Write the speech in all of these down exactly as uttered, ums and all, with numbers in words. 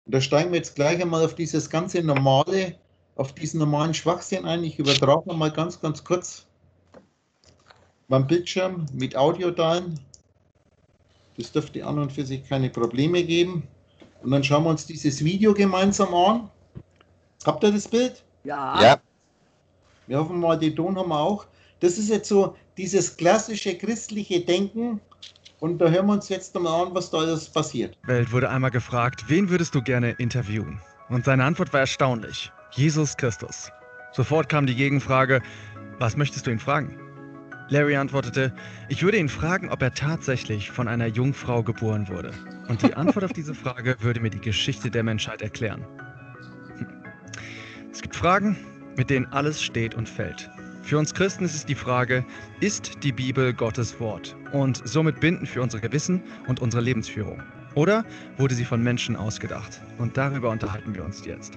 Und da steigen wir jetzt gleich einmal auf dieses ganze normale, auf diesen normalen Schwachsinn ein. Ich übertrage mal ganz, ganz kurz meinen Bildschirm mit Audiodaten. Das dürfte an und für sich keine Probleme geben. Und dann schauen wir uns dieses Video gemeinsam an. Habt ihr das Bild? Ja. Ja. Wir hoffen mal, den Ton haben wir auch. Das ist jetzt so dieses klassische christliche Denken. Und da hören wir uns jetzt mal an, was da alles passiert. Welt wurde einmal gefragt, wen würdest du gerne interviewen? Und seine Antwort war erstaunlich. Jesus Christus. Sofort kam die Gegenfrage, was möchtest du ihn fragen? Larry antwortete, ich würde ihn fragen, ob er tatsächlich von einer Jungfrau geboren wurde. Und die Antwort auf diese Frage würde mir die Geschichte der Menschheit erklären. Es gibt Fragen, mit denen alles steht und fällt. Für uns Christen ist es die Frage, ist die Bibel Gottes Wort und somit bindend für unser Gewissen und unsere Lebensführung? Oder wurde sie von Menschen ausgedacht? Und darüber unterhalten wir uns jetzt.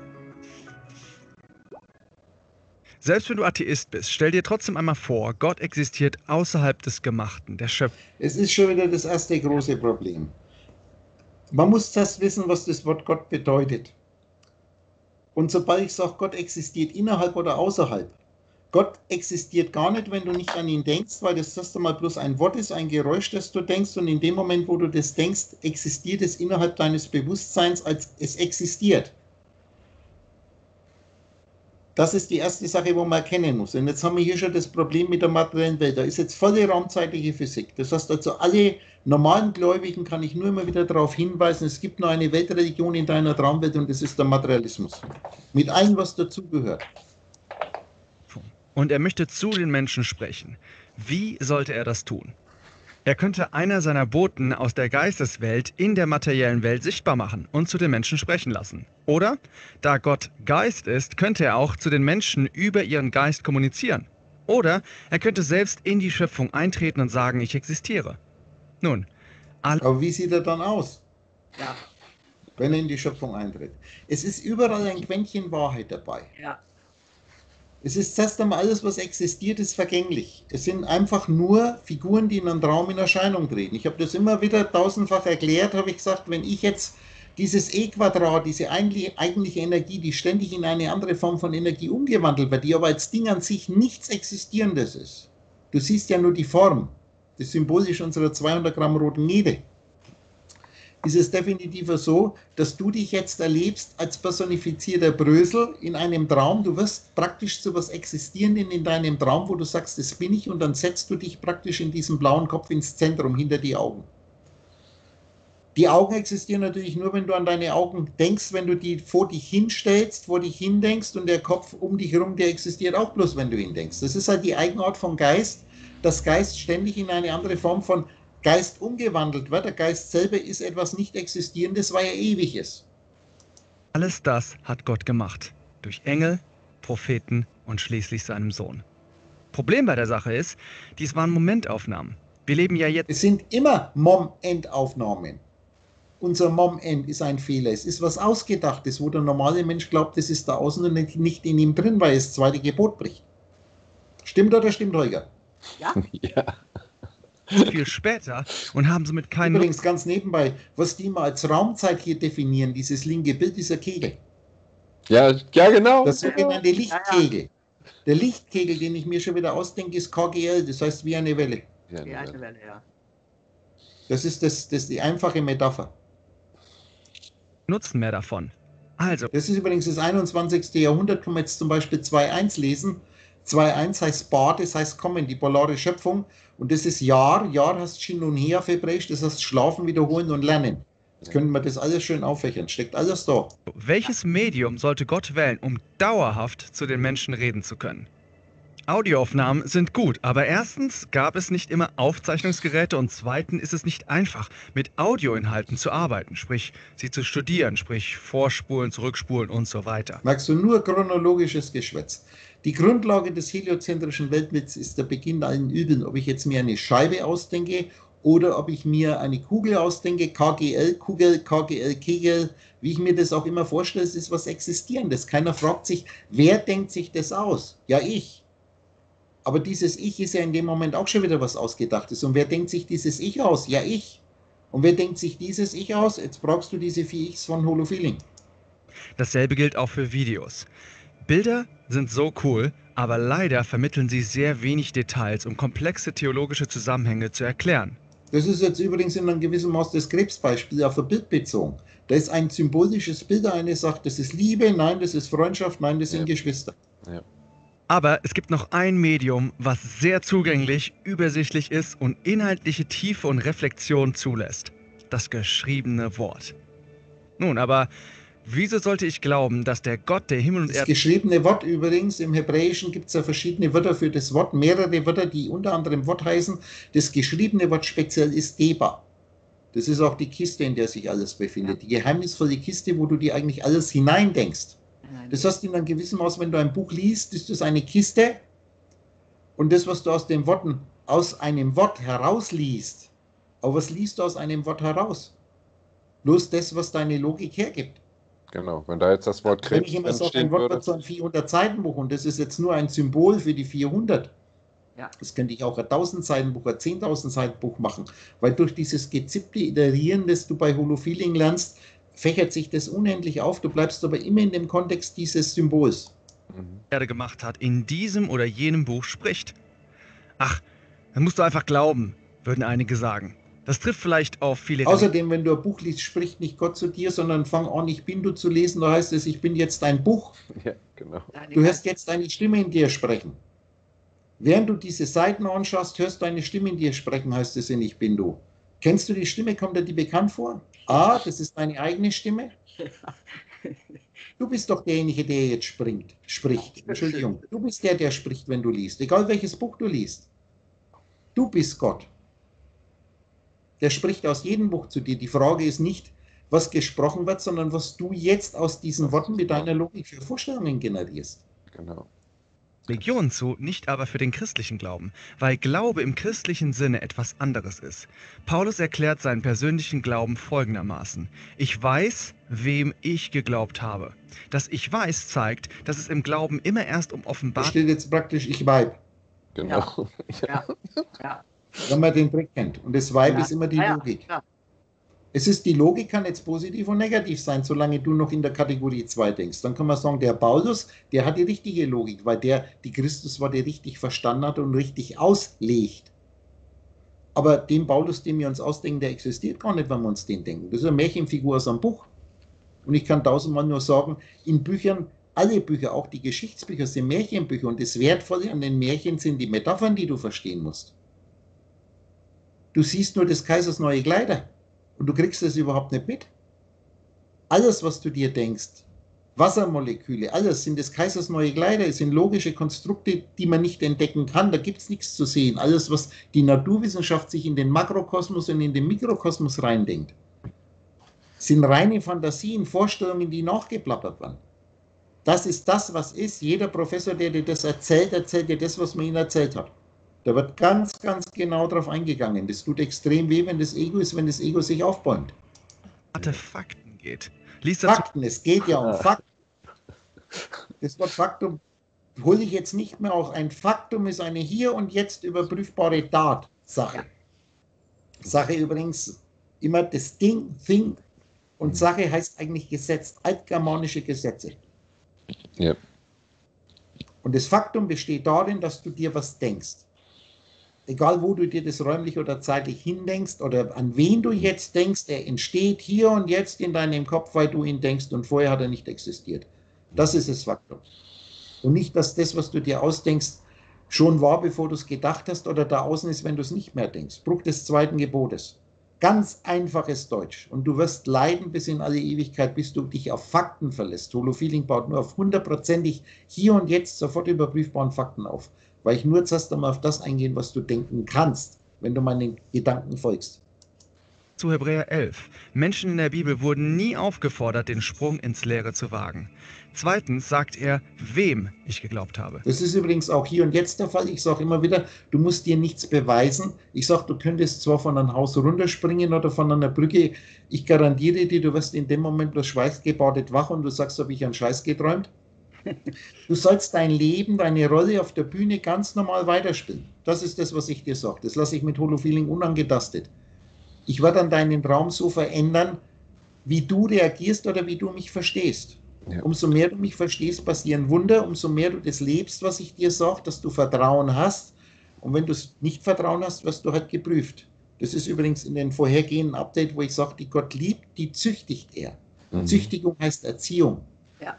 Selbst wenn du Atheist bist, stell dir trotzdem einmal vor, Gott existiert außerhalb des Gemachten, der Schöpfung. Es ist schon wieder das erste große Problem. Man muss das wissen, was das Wort Gott bedeutet. Und sobald ich sage, Gott existiert innerhalb oder außerhalb, Gott existiert gar nicht, wenn du nicht an ihn denkst, weil das erst einmal bloß ein Wort ist, ein Geräusch, das du denkst, und in dem Moment, wo du das denkst, existiert es innerhalb deines Bewusstseins, als es existiert. Das ist die erste Sache, wo man erkennen muss. Und jetzt haben wir hier schon das Problem mit der materiellen Welt. Da ist jetzt volle raumzeitliche Physik. Das heißt also, alle normalen Gläubigen kann ich nur immer wieder darauf hinweisen, es gibt nur eine Weltreligion in deiner Traumwelt und das ist der Materialismus. Mit allem, was dazugehört. Und er möchte zu den Menschen sprechen. Wie sollte er das tun? Er könnte einer seiner Boten aus der Geisteswelt in der materiellen Welt sichtbar machen und zu den Menschen sprechen lassen. Oder, da Gott Geist ist, könnte er auch zu den Menschen über ihren Geist kommunizieren. Oder er könnte selbst in die Schöpfung eintreten und sagen, ich existiere. Nun, alle... Aber wie sieht er dann aus? Ja. Wenn er in die Schöpfung eintritt. Es ist überall ein Quäntchen Wahrheit dabei. Ja. Es ist zuerst einmal alles, was existiert, ist vergänglich. Es sind einfach nur Figuren, die in einem Traum in Erscheinung treten. Ich habe das immer wieder tausendfach erklärt, habe ich gesagt, wenn ich jetzt dieses E-Quadrat, diese eigentliche Energie, die ständig in eine andere Form von Energie umgewandelt wird, die aber als Ding an sich nichts Existierendes ist. Du siehst ja nur die Form, das symbolisch unserer zweihundert Gramm roten Niede. Ist es definitiv so, dass du dich jetzt erlebst als personifizierter Brösel in einem Traum. Du wirst praktisch zu was Existierenden in deinem Traum, wo du sagst, das bin ich, und dann setzt du dich praktisch in diesem blauen Kopf ins Zentrum, hinter die Augen. Die Augen existieren natürlich nur, wenn du an deine Augen denkst, wenn du die vor dich hinstellst, vor dich hindenkst, und der Kopf um dich herum, der existiert auch bloß, wenn du ihn denkst. Das ist halt die Eigenart von Geist, dass Geist ständig in eine andere Form von Geist umgewandelt wird. Der Geist selber ist etwas nicht Existierendes, weil er ewig ist. Alles das hat Gott gemacht. Durch Engel, Propheten und schließlich seinem Sohn. Problem bei der Sache ist, dies waren Momentaufnahmen. Wir leben ja jetzt... Es sind immer Mom-End-Aufnahmen. Unser Mom-End ist ein Fehler. Es ist was Ausgedachtes, wo der normale Mensch glaubt, das ist da außen und nicht in ihm drin, weil es das zweite Gebot bricht. Stimmt oder stimmt, Holger? Ja. Ja. viel später und haben somit keinen... Übrigens ganz nebenbei, was die mal als Raumzeit hier definieren, dieses linke Bild, dieser Kegel. Ja, ja, genau. Das sogenannte Lichtkegel. Der Lichtkegel, den ich mir schon wieder ausdenke, ist K G L, das heißt wie eine Welle. Ja, Wie eine Welle, ja. Das ist das, das ist die einfache Metapher. Nutzen mehr davon. Also, Das ist übrigens das einundzwanzigste Jahrhundert, können wir jetzt zum Beispiel zwei Punkt eins lesen. zwei Punkt eins heißt Bar, das heißt kommen, die polare Schöpfung. Und das ist Jahr, Jahr heißt Shin und Her auf Hebräisch, das heißt schlafen, wiederholen und lernen. Jetzt können wir das alles schön auffächern, steckt alles da. welches Medium sollte Gott wählen, um dauerhaft zu den Menschen reden zu können? Audioaufnahmen sind gut, aber erstens gab es nicht immer Aufzeichnungsgeräte und zweitens ist es nicht einfach, mit Audioinhalten zu arbeiten, sprich sie zu studieren, sprich vorspulen, zurückspulen und so weiter. Merkst du, nur chronologisches Geschwätz. Die Grundlage des heliozentrischen Weltbilds ist der Beginn allen Übeln. Ob ich jetzt mir eine Scheibe ausdenke oder ob ich mir eine Kugel ausdenke, K G L, Kugel, K G L, Kegel, wie ich mir das auch immer vorstelle, es ist was Existierendes. Keiner fragt sich, wer denkt sich das aus? Ja, ich. Aber dieses Ich ist ja in dem Moment auch schon wieder was Ausgedachtes. Und wer denkt sich dieses Ich aus? Ja, ich. Und wer denkt sich dieses Ich aus? Jetzt brauchst du diese vier Ichs von Holofeeling. Dasselbe gilt auch für Videos. Bilder sind so cool, aber leider vermitteln sie sehr wenig Details, um komplexe theologische Zusammenhänge zu erklären. Das ist jetzt übrigens in einem gewissen Maß das Krebsbeispiel auf ein Bild bezogen. Da ist ein symbolisches Bild, der eine sagt, das ist Liebe, nein, das ist Freundschaft, nein, das sind Ja. Geschwister. Ja. Aber es gibt noch ein Medium, was sehr zugänglich, übersichtlich ist und inhaltliche Tiefe und Reflexion zulässt. Das geschriebene Wort. Nun, aber wieso sollte ich glauben, dass der Gott, der Himmel und Das Erde... geschriebene Wort übrigens, im Hebräischen gibt es ja verschiedene Wörter für das Wort, mehrere Wörter, die unter anderem Wort heißen. Das geschriebene Wort speziell ist Deba. Das ist auch die Kiste, in der sich alles befindet. Die geheimnisvolle Kiste, wo du dir eigentlich alles hineindenkst. Das heißt, in einem gewissen Maß, wenn du ein Buch liest, ist das eine Kiste und das, was du aus den Worten, aus einem Wort herausliest, aber was liest du aus einem Wort heraus? Bloß das, was deine Logik hergibt. Genau, wenn da jetzt das Wort Wenn Krebs ich immer drin sage, stehen ein Wort würde. wird so ein vierhundert Seiten Buch und das ist jetzt nur ein Symbol für die vierhundert. Ja. Das könnte ich auch ein tausend Seiten Buch, ein zehntausend Seiten Buch machen, weil durch dieses gezippte Iterieren, das du bei Holofeeling lernst, fächert sich das unendlich auf. Du bleibst aber immer in dem Kontext dieses Symbols. Mhm. Erde gemacht hat, in diesem oder jenem Buch spricht. Ach, dann musst du einfach glauben, würden einige sagen. Das trifft vielleicht auf viele... Außerdem, wenn du ein Buch liest, spricht nicht Gott zu dir, sondern fang an, ich bin du zu lesen, da heißt es, ich bin jetzt ein Buch. Ja, genau. Du hörst jetzt eine Stimme in dir sprechen. Während du diese Seiten anschaust, hörst du eine Stimme in dir sprechen, heißt es in Ich bin du. Kennst du die Stimme? Kommt dir die bekannt vor? Ah, das ist deine eigene Stimme? Du bist doch derjenige, der jetzt springt, spricht. Entschuldigung. Du bist der, der spricht, wenn du liest. Egal welches Buch du liest. Du bist Gott. Der spricht aus jedem Buch zu dir. Die Frage ist nicht, was gesprochen wird, sondern was du jetzt aus diesen Worten mit deiner Logik für Vorstellungen generierst. Genau. Religion zu, nicht aber für den christlichen Glauben, weil Glaube im christlichen Sinne etwas anderes ist. Paulus erklärt seinen persönlichen Glauben folgendermaßen: Ich weiß, wem ich geglaubt habe. Das Ich weiß zeigt, dass es im Glauben immer erst um Da Offenbarung... steht jetzt praktisch, ich Weib, Genau. Ja. Ja. wenn man den Trick kennt. Und das Weib Ja. ist immer die Ah, ja. Logik. Ja. Es ist die Logik, kann jetzt positiv und negativ sein, solange du noch in der Kategorie zwei denkst. Dann kann man sagen, der Paulus, der hat die richtige Logik, weil der die Christusworte richtig verstanden hat und richtig auslegt. Aber den Paulus, den wir uns ausdenken, der existiert gar nicht, wenn wir uns den denken. Das ist eine Märchenfigur aus einem Buch. Und ich kann tausendmal nur sagen, in Büchern, alle Bücher, auch die Geschichtsbücher, sind Märchenbücher. Und das Wertvolle an den Märchen sind die Metaphern, die du verstehen musst. Du siehst nur des Kaisers neue Kleider. Und du kriegst das überhaupt nicht mit. Alles, was du dir denkst, Wassermoleküle, alles sind des Kaisers neue Kleider, es sind logische Konstrukte, die man nicht entdecken kann, da gibt es nichts zu sehen. Alles, was die Naturwissenschaft sich in den Makrokosmos und in den Mikrokosmos reindenkt, sind reine Fantasien, Vorstellungen, die nachgeplappert werden. Das ist das, was ist. Jeder Professor, der dir das erzählt, erzählt dir das, was man ihm erzählt hat. Da wird ganz, ganz genau drauf eingegangen. Das tut extrem weh, wenn das Ego ist, wenn das Ego sich aufbäumt. Fakten geht. Lies dazu... Fakten, es geht ja um Fakten. Das Wort Faktum hole ich jetzt nicht mehr auf. Ein Faktum ist eine hier und jetzt überprüfbare Tatsache. Sache übrigens immer das Ding, Thing und Sache heißt eigentlich Gesetz, altgermanische Gesetze. Ja. Und das Faktum besteht darin, dass du dir was denkst. Egal, wo du dir das räumlich oder zeitlich hindenkst oder an wen du jetzt denkst, er entsteht hier und jetzt in deinem Kopf, weil du ihn denkst und vorher hat er nicht existiert. Das ist das Faktum. Und nicht, dass das, was du dir ausdenkst, schon war, bevor du es gedacht hast oder da außen ist, wenn du es nicht mehr denkst. Bruch des zweiten Gebotes. Ganz einfaches Deutsch. Und du wirst leiden bis in alle Ewigkeit, bis du dich auf Fakten verlässt. Holofeeling baut nur auf hundertprozentig hier und jetzt sofort überprüfbaren Fakten auf. Weil ich nur zuerst einmal auf das eingehen, was du denken kannst, wenn du meinen Gedanken folgst. Zu Hebräer elf. Menschen in der Bibel wurden nie aufgefordert, den Sprung ins Leere zu wagen. Zweitens sagt er, wem ich geglaubt habe. Das ist übrigens auch hier und jetzt der Fall. Ich sage immer wieder, du musst dir nichts beweisen. Ich sage, du könntest zwar von einem Haus runterspringen oder von einer Brücke. Ich garantiere dir, du wirst in dem Moment bloß schweißgebadet wach und du sagst, habe ich einen Scheiß geträumt. Du sollst dein Leben, deine Rolle auf der Bühne ganz normal weiterspielen. Das ist das, was ich dir sage. Das lasse ich mit Holofeeling unangetastet. Ich werde dann deinen Traum so verändern, wie du reagierst oder wie du mich verstehst. Ja. Umso mehr du mich verstehst, passieren Wunder, umso mehr du das lebst, was ich dir sage, dass du Vertrauen hast. Und wenn du nicht Vertrauen hast, wirst du halt geprüft. Das ist übrigens in den vorhergehenden Update, wo ich sage, die Gott liebt, die züchtigt er. Mhm. Züchtigung heißt Erziehung. Ja.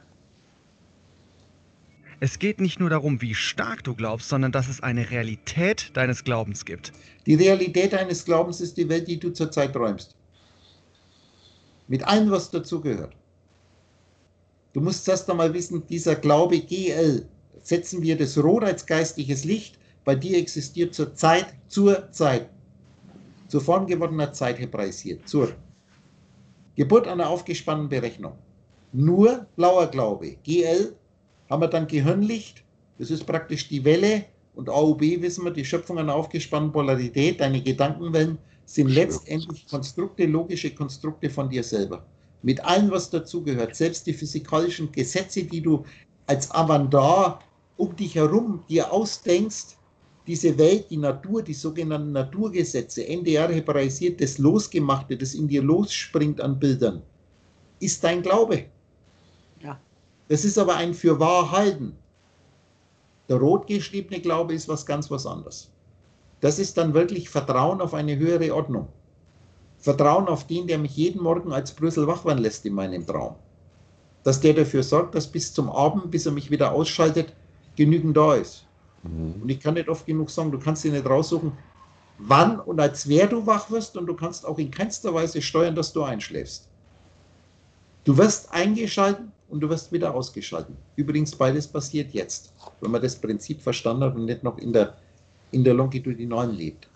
Es geht nicht nur darum, wie stark du glaubst, sondern dass es eine Realität deines Glaubens gibt. Die Realität deines Glaubens ist die Welt, die du zurzeit träumst. Mit allem, was dazugehört. Du musst erst einmal wissen, dieser Glaube G L, setzen wir das Rot als geistliches Licht, bei dir existiert zur Zeit, zur Zeit, zur Form gewordener Zeit hebraisiert, zur Geburt einer aufgespannten Berechnung. Nur blauer Glaube. G L haben wir dann Gehirnlicht, das ist praktisch die Welle, und A U B wissen wir, die Schöpfung einer aufgespannten Polarität, deine Gedankenwellen sind letztendlich Konstrukte, logische Konstrukte von dir selber. Mit allem, was dazugehört, selbst die physikalischen Gesetze, die du als Avantgar um dich herum dir ausdenkst, diese Welt, die Natur, die sogenannten Naturgesetze, N D R hebraisiert, das Losgemachte, das in dir losspringt an Bildern, ist dein Glaube. Ja. Das ist aber ein für wahr halten. Der rot geschriebene Glaube ist was ganz was anderes. Das ist dann wirklich Vertrauen auf eine höhere Ordnung. Vertrauen auf den, der mich jeden Morgen als Brüssel wach werden lässt in meinem Traum. Dass der dafür sorgt, dass bis zum Abend, bis er mich wieder ausschaltet, genügend da ist. Mhm. Und ich kann nicht oft genug sagen, du kannst dir nicht raussuchen, wann und als wer du wach wirst, und du kannst auch in keinster Weise steuern, dass du einschläfst. Du wirst eingeschalten und du wirst wieder ausgeschalten. Übrigens, beides passiert jetzt, wenn man das Prinzip verstanden hat und nicht noch in der, in der Longitudinalen lebt.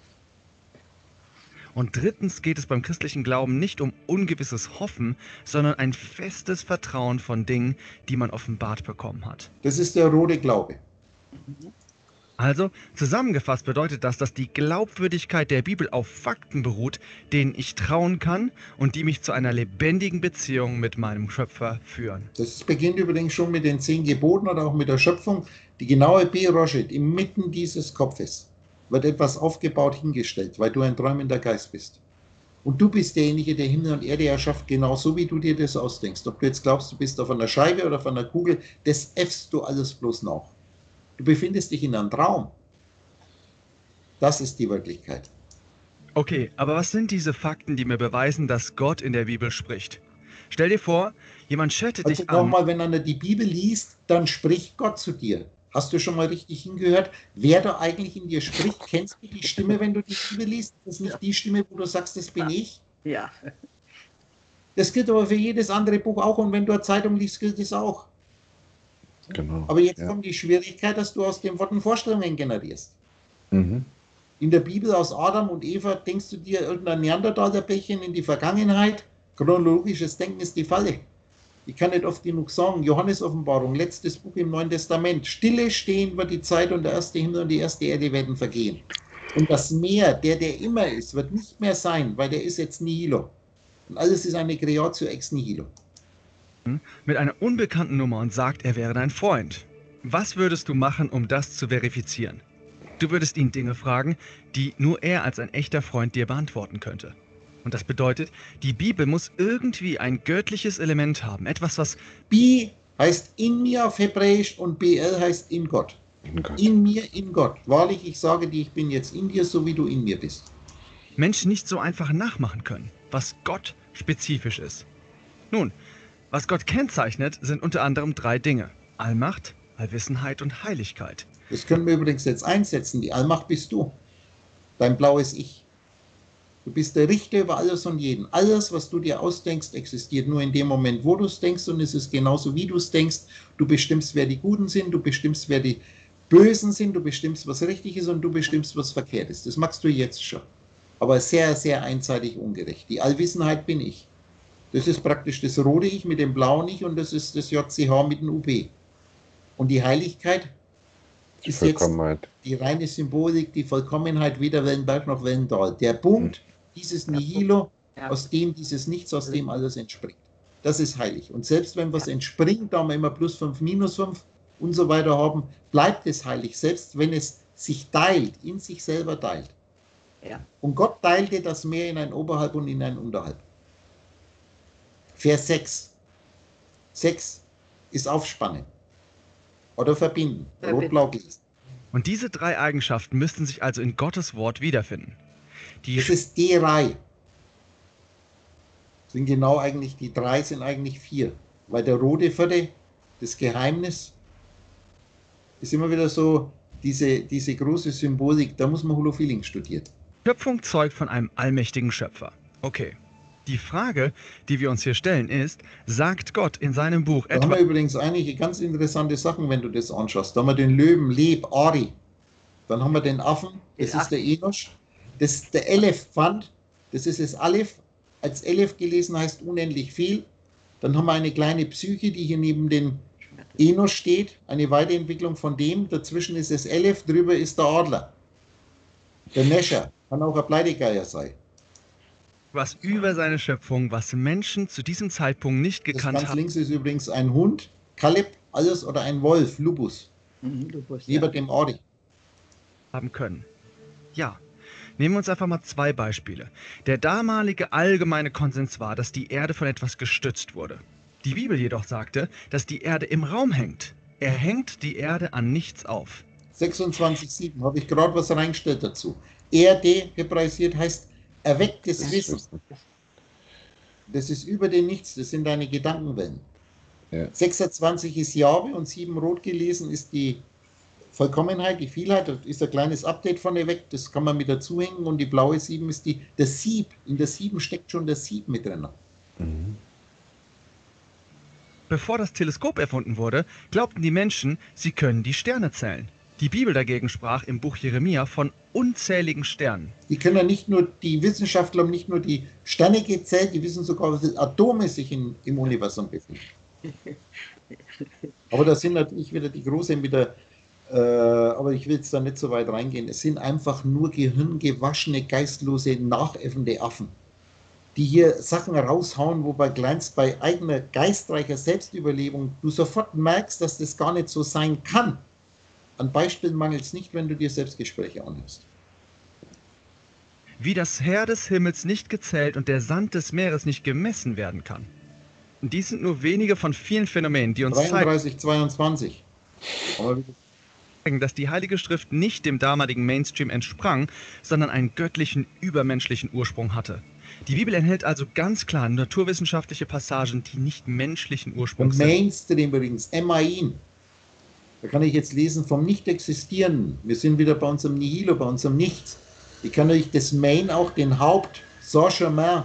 Und drittens geht es beim christlichen Glauben nicht um ungewisses Hoffen, sondern ein festes Vertrauen von Dingen, die man offenbart bekommen hat. Das ist der rote Glaube. Also, zusammengefasst bedeutet das, dass die Glaubwürdigkeit der Bibel auf Fakten beruht, denen ich trauen kann und die mich zu einer lebendigen Beziehung mit meinem Schöpfer führen. Das beginnt übrigens schon mit den zehn Geboten oder auch mit der Schöpfung. Die genaue Beroshit inmitten dieses Kopfes wird etwas aufgebaut hingestellt, weil du ein träumender Geist bist. Und du bist derjenige, der Himmel und Erde erschafft, genauso wie du dir das ausdenkst. Ob du jetzt glaubst, du bist auf einer Scheibe oder auf einer Kugel, das äffst du alles bloß nach. Du befindest dich in einem Traum. Das ist die Wirklichkeit. Okay, aber was sind diese Fakten, die mir beweisen, dass Gott in der Bibel spricht? Stell dir vor, jemand chattet also dich an. Nochmal, wenn einer die Bibel liest, dann spricht Gott zu dir. Hast du schon mal richtig hingehört, wer da eigentlich in dir spricht? Kennst du die Stimme, wenn du die Bibel liest? Das ist nicht die Stimme, wo du sagst, das bin ich. Ja. Das gilt aber für jedes andere Buch auch, und wenn du eine Zeitung liest, gilt es auch. Genau. Aber jetzt ja. kommt die Schwierigkeit, dass du aus den Worten Vorstellungen generierst. Mhm. In der Bibel aus Adam und Eva denkst du dir irgendein Neandertaler-Bällchen in die Vergangenheit. Chronologisches Denken ist die Falle. Ich kann nicht oft genug sagen, Johannes-Offenbarung, letztes Buch im Neuen Testament. Stille stehen wird die Zeit und der erste Himmel und die erste Erde werden vergehen. Und das Meer, der, der immer ist, wird nicht mehr sein, weil der ist jetzt Nihilo. Und alles ist eine Creatio ex nihilo. Mit einer unbekannten Nummer und sagt, er wäre dein Freund. Was würdest du machen, um das zu verifizieren? Du würdest ihn Dinge fragen, die nur er als ein echter Freund dir beantworten könnte. Und das bedeutet, die Bibel muss irgendwie ein göttliches Element haben. Etwas, was... Bi heißt in mir auf Hebräisch und B L heißt in Gott. In Gott. In mir, in Gott. Wahrlich, ich sage dir, ich bin jetzt in dir, so wie du in mir bist. Menschen nicht so einfach nachmachen können, was Gott spezifisch ist. Nun, was Gott kennzeichnet, sind unter anderem drei Dinge. Allmacht, Allwissenheit und Heiligkeit. Das können wir übrigens jetzt einsetzen. Die Allmacht bist du. Dein blaues Ich. Du bist der Richter über alles und jeden. Alles, was du dir ausdenkst, existiert nur in dem Moment, wo du es denkst, und es ist genauso, wie du es denkst. Du bestimmst, wer die Guten sind, du bestimmst, wer die Bösen sind, du bestimmst, was richtig ist, und du bestimmst, was verkehrt ist. Das machst du jetzt schon. Aber sehr, sehr einseitig ungerecht. Die Allwissenheit bin ich. Das ist praktisch das rote Ich mit dem blauen Ich, und das ist das J C H mit dem U B. Und die Heiligkeit Die ist jetzt Vollkommenheit. die reine Symbolik, die Vollkommenheit, weder Wellenberg noch Wellental. Der Punkt, dieses Nihilo, Ja. aus dem dieses Nichts, aus dem alles entspringt. Das ist heilig. Und selbst wenn was entspringt, da wir immer plus fünf, minus fünf und so weiter haben, bleibt es heilig, selbst wenn es sich teilt, in sich selber teilt. Ja. Und Gott teilte das Meer in ein Oberhalb und in ein Unterhalb. Vers sechs. sechs ist aufspannen oder verbinden. Verbinden. Rot-blau gelesen. Und diese drei Eigenschaften müssten sich also in Gottes Wort wiederfinden. Die Das ist die Reihe. Sind genau eigentlich, die drei sind eigentlich vier. Weil der rote Vierte, das Geheimnis, ist immer wieder so diese, diese große Symbolik, da muss man Holofeeling studieren. Schöpfung zeugt von einem allmächtigen Schöpfer. Okay. Die Frage, die wir uns hier stellen, ist, sagt Gott in seinem Buch Da haben etwa... wir übrigens einige ganz interessante Sachen, wenn du das anschaust. Da haben wir den Löwen, Leb, Ari. Dann haben wir den Affen, das Den ist der Enosch. Das ist der Elefant, das ist das Aleph. Als Elef gelesen heißt unendlich viel. Dann haben wir eine kleine Psyche, die hier neben den Enosch steht. Eine Weiterentwicklung von dem. Dazwischen ist das Elef, drüber ist der Adler. Der Nescher, kann auch ein Pleitegeier sein. was über seine Schöpfung, was Menschen zu diesem Zeitpunkt nicht Das gekannt ganz haben. links ist übrigens ein Hund, Kaleb, alles oder ein Wolf, Lupus, Mhm, du wusstest, lieber ja. dem Ori. haben können. Ja, nehmen wir uns einfach mal zwei Beispiele. Der damalige allgemeine Konsens war, dass die Erde von etwas gestützt wurde. Die Bibel jedoch sagte, dass die Erde im Raum hängt. Er hängt die Erde an nichts auf. sechsundzwanzig Komma sieben habe ich gerade was reingestellt dazu. Erde, hebraisiert, heißt erwecktes Wissen. Das ist über den Nichts, das sind deine Gedankenwellen. Ja. sechsundzwanzig ist Jahwe und sieben rot gelesen ist die Vollkommenheit, die Vielheit. Das ist ein kleines Update von der weg, das kann man mit dazu hängen. Und die blaue sieben ist die, das Sieb. In der sieben steckt schon das Sieb mit drin. Mhm. Bevor das Teleskop erfunden wurde, glaubten die Menschen, sie können die Sterne zählen. Die Bibel dagegen sprach im Buch Jeremia von unzähligen Sternen. Die können ja nicht nur, die Wissenschaftler haben nicht nur die Sterne gezählt, die wissen sogar, wie viele Atome sich in, im Universum befinden. Aber da sind natürlich wieder die Großen wieder, äh, aber ich will jetzt da nicht so weit reingehen. Es sind einfach nur gehirngewaschene, geistlose, nachäffende Affen, die hier Sachen raushauen, wo bei kleinst bei eigener geistreicher Selbstüberlebung du sofort merkst, dass das gar nicht so sein kann. An Beispielen mangelt es nicht, wenn du dir Selbstgespräche anhörst. Wie das Heer des Himmels nicht gezählt und der Sand des Meeres nicht gemessen werden kann. Dies sind nur wenige von vielen Phänomenen, die uns dreiunddreißig, zweiundzwanzig. Aber zeigen, dass die Heilige Schrift nicht dem damaligen Mainstream entsprang, sondern einen göttlichen, übermenschlichen Ursprung hatte. Die Bibel enthält also ganz klar naturwissenschaftliche Passagen, die nicht menschlichen Ursprungs und sind. Mainstream übrigens, Emmain. Da kann ich jetzt lesen vom Nicht-Existierenden. Wir sind wieder bei unserem Nihilo, bei unserem Nichts. Ich kann natürlich das Main auch den Haupt, Saint-Germain,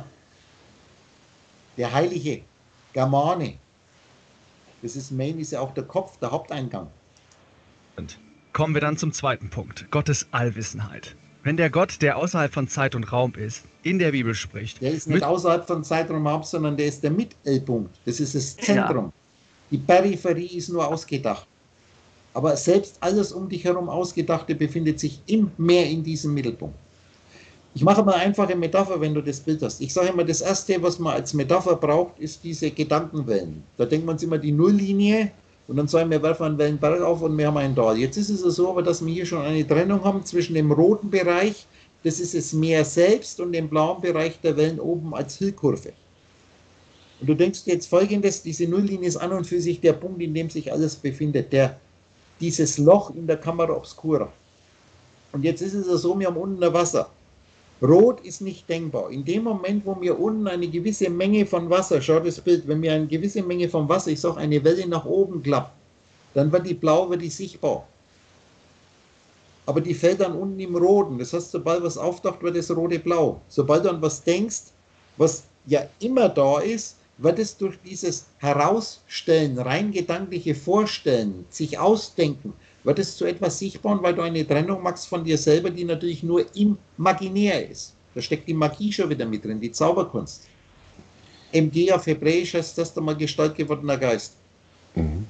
der heilige Germane. Das ist Main, ist ja auch der Kopf, der Haupteingang. Und kommen wir dann zum zweiten Punkt, Gottes Allwissenheit. Wenn der Gott, der außerhalb von Zeit und Raum ist, in der Bibel spricht, Der ist nicht mit- außerhalb von Zeitraum Raum, sondern der ist der Mittelpunkt. Das ist das Zentrum. Die Peripherie ist nur ausgedacht. Aber selbst alles um dich herum Ausgedachte befindet sich im Meer in diesem Mittelpunkt. Ich mache mal eine einfache Metapher, wenn du das Bild hast. Ich sage immer, das Erste, was man als Metapher braucht, ist diese Gedankenwellen. Da denkt man sich immer die Nulllinie und dann sagen wir, werfen einen Wellenberg auf und wir haben ein Tal. Jetzt ist es so, aber dass wir hier schon eine Trennung haben zwischen dem roten Bereich, das ist das Meer selbst, und dem blauen Bereich der Wellen oben als Hillkurve. Und du denkst jetzt Folgendes, diese Nulllinie ist an und für sich der Punkt, in dem sich alles befindet, der, dieses Loch in der Camera Obscura. Und jetzt ist es so, wir haben unten ein Wasser. Rot ist nicht denkbar. In dem Moment, wo wir unten eine gewisse Menge von Wasser, schau das Bild, wenn wir eine gewisse Menge von Wasser, ich sage eine Welle nach oben klappt, dann wird die blau, wird die sichtbar. Aber die fällt dann unten im Roten. Das heißt, sobald was auftaucht, wird das rote blau. Sobald du an was denkst, was ja immer da ist, wird es durch dieses Herausstellen, rein gedankliche Vorstellen, sich ausdenken, wird es zu etwas sichtbar, weil du eine Trennung machst von dir selber, die natürlich nur imaginär ist. Da steckt die Magie schon wieder mit drin, die Zauberkunst. M G auf Hebräisch heißt das einmal Gestalt gewordener Geist. Mhm.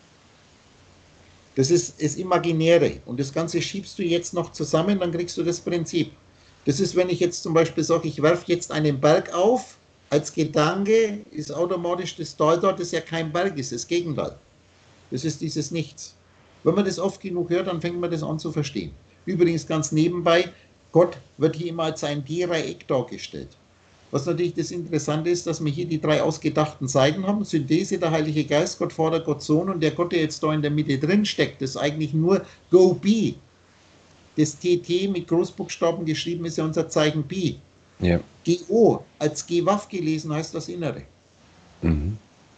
Das ist das Imaginäre. Und das Ganze schiebst du jetzt noch zusammen, dann kriegst du das Prinzip. Das ist, wenn ich jetzt zum Beispiel sage, ich werfe jetzt einen Berg auf, als Gedanke ist automatisch das Tal dort, das ja kein Berg ist, das Gegenteil. Das ist dieses Nichts. Wenn man das oft genug hört, dann fängt man das an zu verstehen. Übrigens ganz nebenbei, Gott wird hier immer als ein Dreieck dargestellt. Was natürlich das Interessante ist, dass wir hier die drei ausgedachten Seiten haben. Synthese, der Heilige Geist, Gott Vater, Gott Sohn, und der Gott, der jetzt da in der Mitte drin steckt, ist eigentlich nur Go Be. Das T T mit Großbuchstaben geschrieben ist ja unser Zeichen Pi. Ja. G O als G-Waff gelesen heißt das Innere. Mhm.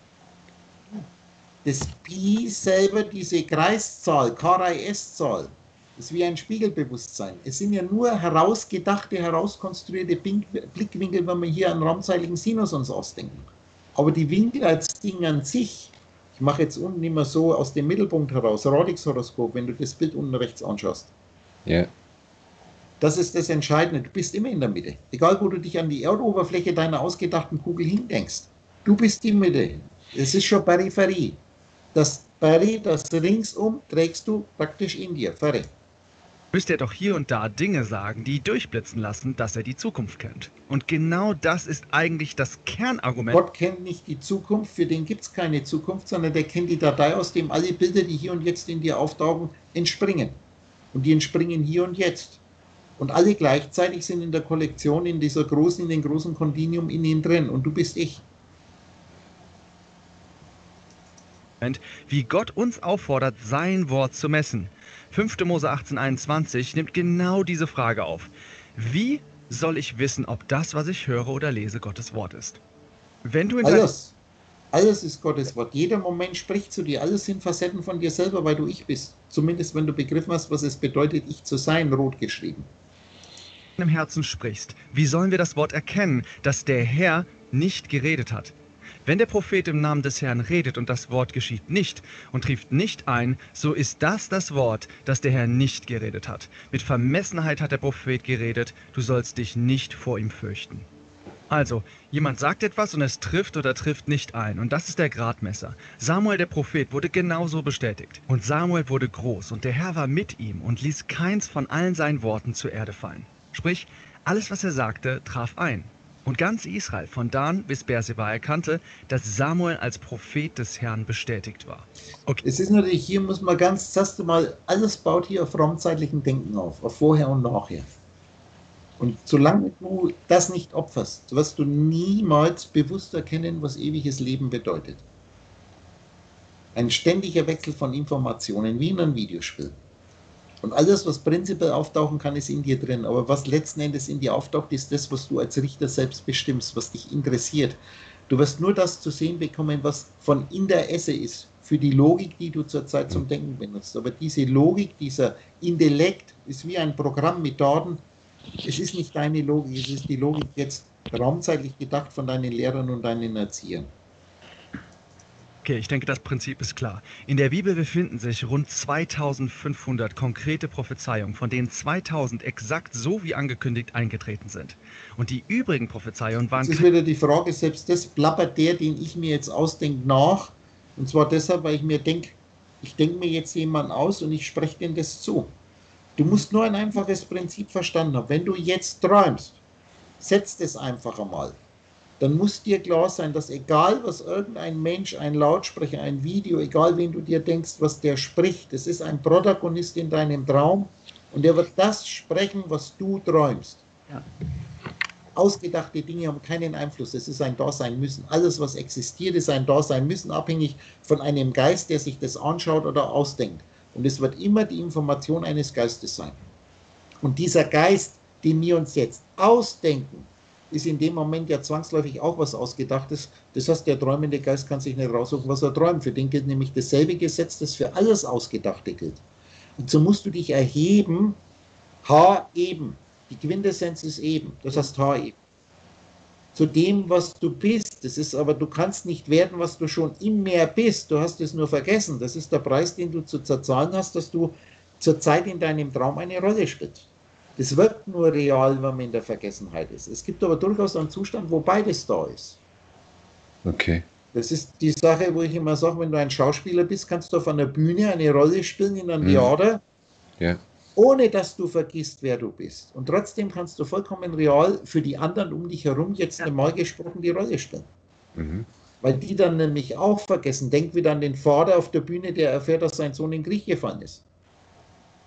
Das Pi selber, diese Kreiszahl, K drei S-Zahl, ist wie ein Spiegelbewusstsein. Es sind ja nur herausgedachte, herauskonstruierte Blickwinkel, wenn wir hier einen raumzeitlichen Sinus uns ausdenken. Aber die Winkel als Ding an sich, ich mache jetzt unten immer so aus dem Mittelpunkt heraus, Radix-Horoskop, wenn du das Bild unten rechts anschaust. Ja. Das ist das Entscheidende. Du bist immer in der Mitte. Egal, wo du dich an die Erdoberfläche deiner ausgedachten Kugel hindenkst. Du bist die Mitte. Es ist schon Peripherie. Das Peri, das ringsum, trägst du praktisch in dir. Fertig. Müsste er doch hier und da Dinge sagen, die durchblitzen lassen, dass er die Zukunft kennt. Und genau das ist eigentlich das Kernargument. Gott kennt nicht die Zukunft, für den gibt es keine Zukunft, sondern der kennt die Datei, aus dem alle Bilder, die hier und jetzt in dir auftauchen, entspringen. Und die entspringen hier und jetzt. Und alle gleichzeitig sind in der Kollektion, in dieser großen, in dem großen Kontinuum in ihnen drin. Und du bist ich. Wie Gott uns auffordert, sein Wort zu messen. fünfter Mose achtzehn einundzwanzig nimmt genau diese Frage auf. Wie soll ich wissen, ob das, was ich höre oder lese, Gottes Wort ist? Wenn du in Alles. Alles ist Gottes Wort. Jeder Moment spricht zu dir. Alles sind Facetten von dir selber, weil du ich bist. Zumindest wenn du begriffen hast, was es bedeutet, ich zu sein, rot geschrieben. deinem Herzen sprichst, wie sollen wir das Wort erkennen, dass der Herr nicht geredet hat? Wenn der Prophet im Namen des Herrn redet und das Wort geschieht nicht und trifft nicht ein, so ist das das Wort, das der Herr nicht geredet hat. Mit Vermessenheit hat der Prophet geredet, du sollst dich nicht vor ihm fürchten. Also, jemand sagt etwas und es trifft oder trifft nicht ein. Und das ist der Gradmesser. Samuel, der Prophet, wurde genauso bestätigt. Und Samuel wurde groß und der Herr war mit ihm und ließ keins von allen seinen Worten zur Erde fallen. Sprich, alles, was er sagte, traf ein. Und ganz Israel, von Dan bis Beerseba, erkannte, dass Samuel als Prophet des Herrn bestätigt war. Okay. Es ist natürlich, hier muss man ganz, das mal, alles baut hier auf raumzeitlichen Denken auf, auf Vorher und Nachher. Und solange du das nicht opferst, wirst du niemals bewusst erkennen, was ewiges Leben bedeutet. Ein ständiger Wechsel von Informationen, wie in einem Videospiel. Und alles, was prinzipiell auftauchen kann, ist in dir drin. Aber was letzten Endes in dir auftaucht, ist das, was du als Richter selbst bestimmst, was dich interessiert. Du wirst nur das zu sehen bekommen, was von in der Esse ist, für die Logik, die du zurzeit zum Denken benutzt. Aber diese Logik, dieser Intellekt ist wie ein Programm mit Daten. Es ist nicht deine Logik, es ist die Logik jetzt raumzeitlich gedacht von deinen Lehrern und deinen Erziehern. Okay, ich denke, das Prinzip ist klar. In der Bibel befinden sich rund zweitausendfünfhundert konkrete Prophezeiungen, von denen zweitausend exakt so wie angekündigt eingetreten sind. Und die übrigen Prophezeiungen waren... Das ist wieder die Frage, selbst das plappert der, den ich mir jetzt ausdenke, nach. Und zwar deshalb, weil ich mir denke, ich denke mir jetzt jemanden aus und ich spreche dem das zu. Du musst nur ein einfaches Prinzip verstanden haben. Wenn du jetzt träumst, setz das einfach einmal. Dann muss dir klar sein, dass egal was irgendein Mensch, ein Lautsprecher, ein Video, egal wen du dir denkst, was der spricht, das ist ein Protagonist in deinem Traum und der wird das sprechen, was du träumst. Ja. Ausgedachte Dinge haben keinen Einfluss, es ist ein Dasein müssen. Alles, was existiert, ist ein Dasein müssen, abhängig von einem Geist, der sich das anschaut oder ausdenkt. Und es wird immer die Information eines Geistes sein. Und dieser Geist, den wir uns jetzt ausdenken, ist in dem Moment ja zwangsläufig auch was Ausgedachtes. Das heißt, der träumende Geist kann sich nicht raussuchen, was er träumt. Für den gilt nämlich dasselbe Gesetz, das für alles Ausgedachte gilt. Und so musst du dich erheben, H eben. Die Quintessenz ist eben, das heißt H eben. Zu dem, was du bist. Das ist aber, du kannst nicht werden, was du schon im Meer bist. Du hast es nur vergessen. Das ist der Preis, den du zu zahlen hast, dass du zurzeit in deinem Traum eine Rolle spielst. Das wird nur real, wenn man in der Vergessenheit ist. Es gibt aber durchaus einen Zustand, wo beides da ist. Okay. Das ist die Sache, wo ich immer sage, wenn du ein Schauspieler bist, kannst du auf einer Bühne eine Rolle spielen in einem Mhm. Theater, Ja. ohne dass du vergisst, wer du bist. Und trotzdem kannst du vollkommen real für die anderen um dich herum jetzt einmal gesprochen die Rolle spielen. Mhm. Weil die dann nämlich auch vergessen. Denk wieder an den Vater auf der Bühne, der erfährt, dass sein Sohn in den Krieg gefallen ist.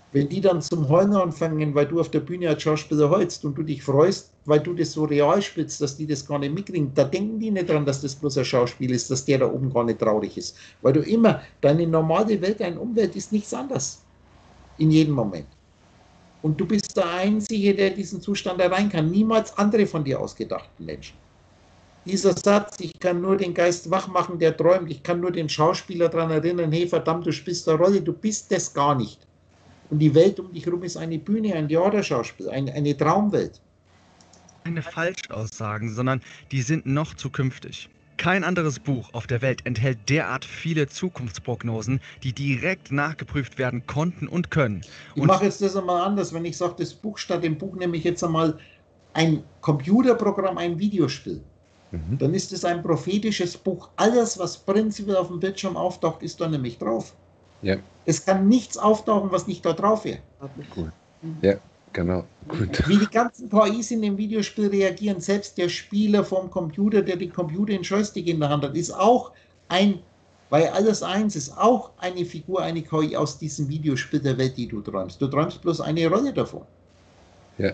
Wenn die dann zum Heulen anfangen, weil du auf der Bühne als Schauspieler heulst und du dich freust, weil du das so real spielst, dass die das gar nicht mitkriegen, da denken die nicht dran, dass das bloß ein Schauspiel ist, dass der da oben gar nicht traurig ist. Weil du immer, deine normale Welt, deine Umwelt ist nichts anderes. In jedem Moment. Und du bist der Einzige, der diesen Zustand erreichen kann. Niemals andere von dir ausgedachten Menschen. Dieser Satz, ich kann nur den Geist wach machen, der träumt, ich kann nur den Schauspieler daran erinnern, hey verdammt, du spielst eine Rolle, du bist das gar nicht. Und die Welt um dich herum ist eine Bühne, ein Theaterschauspiel, eine, eine Traumwelt. Keine Falschaussagen, sondern die sind noch zukünftig. Kein anderes Buch auf der Welt enthält derart viele Zukunftsprognosen, die direkt nachgeprüft werden konnten und können. Ich Und mache jetzt das einmal anders, wenn ich sage, das Buch statt dem Buch nehme ich jetzt einmal ein Computerprogramm, ein Videospiel. Mhm. Dann ist es ein prophetisches Buch. Alles, was prinzipiell auf dem Bildschirm auftaucht, ist da nämlich drauf. Ja, Es kann nichts auftauchen, was nicht da drauf wäre. cool. Ja, genau. Gut. Wie die ganzen K Is in dem Videospiel reagieren, selbst der Spieler vom Computer, der den Computer in Joystick in der Hand hat, ist auch ein, weil alles eins ist, auch eine Figur, eine K I aus diesem Videospiel der Welt, die du träumst. Du träumst bloß eine Rolle davon. Ja,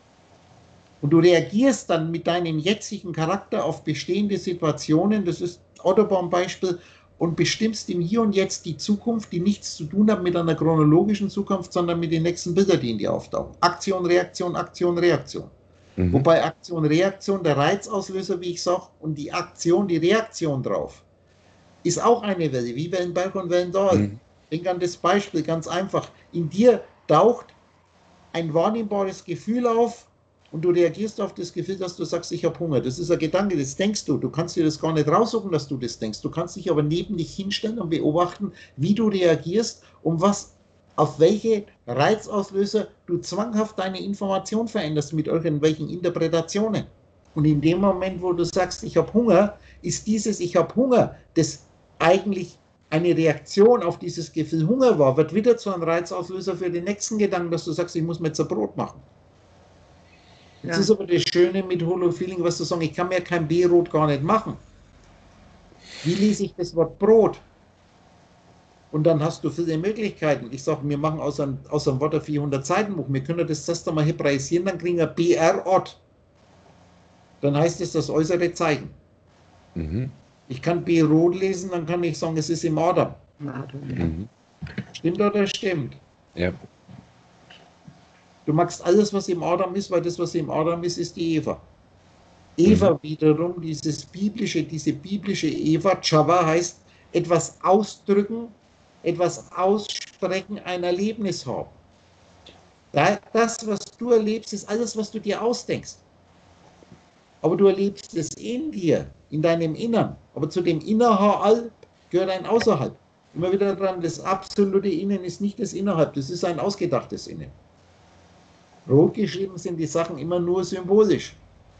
Und du reagierst dann mit deinem jetzigen Charakter auf bestehende Situationen, das ist Autobahnbeispiel, und bestimmst im Hier und Jetzt die Zukunft, die nichts zu tun hat mit einer chronologischen Zukunft, sondern mit den nächsten Bildern, die in dir auftauchen. Aktion, Reaktion, Aktion, Reaktion. mhm. Wobei Aktion, Reaktion der Reizauslöser, wie ich sage, und die Aktion, die Reaktion drauf, ist auch eine Welle, wie Wellenberg und Wellendal. Mhm. Denk an das Beispiel, ganz einfach. In dir taucht ein wahrnehmbares Gefühl auf, und du reagierst auf das Gefühl, dass du sagst, ich habe Hunger. Das ist ein Gedanke, das denkst du. Du kannst dir das gar nicht raussuchen, dass du das denkst. Du kannst dich aber neben dich hinstellen und beobachten, wie du reagierst und was, auf welche Reizauslöser du zwanghaft deine Information veränderst mit irgendwelchen Interpretationen. Und in dem Moment, wo du sagst, ich habe Hunger, ist dieses Ich habe Hunger, das eigentlich eine Reaktion auf dieses Gefühl Hunger war, wird wieder zu einem Reizauslöser für den nächsten Gedanken, dass du sagst, ich muss mir jetzt ein Brot machen. Jetzt Ja. ist aber das Schöne mit Holofeeling, was zu sagen, ich kann mir kein B-Rot gar nicht machen. Wie lese ich das Wort Brot? Und dann hast du viele Möglichkeiten. Ich sage, wir machen aus einem, aus einem Wort ein vierhundert Seiten Buch. Wir können das erst einmal hebraisieren, dann kriegen wir B R-Ot. Dann heißt es das äußere Zeichen. Mhm. Ich kann B-Rot lesen, dann kann ich sagen, es ist im Adam. Mhm. Stimmt oder stimmt? Ja, Du magst alles, was im Adam ist, weil das, was im Adam ist, ist die Eva. Eva Mhm. wiederum, dieses biblische, diese biblische Eva, Java heißt etwas ausdrücken, etwas aussprechen, ein Erlebnis haben. Das, was du erlebst, ist alles, was du dir ausdenkst. Aber du erlebst es in dir, in deinem Innern. Aber zu dem Innerhalb gehört ein Außerhalb. Immer wieder dran, das absolute Innen ist nicht das Innerhalb, das ist ein ausgedachtes Innen. Rot geschrieben sind die Sachen immer nur symbolisch.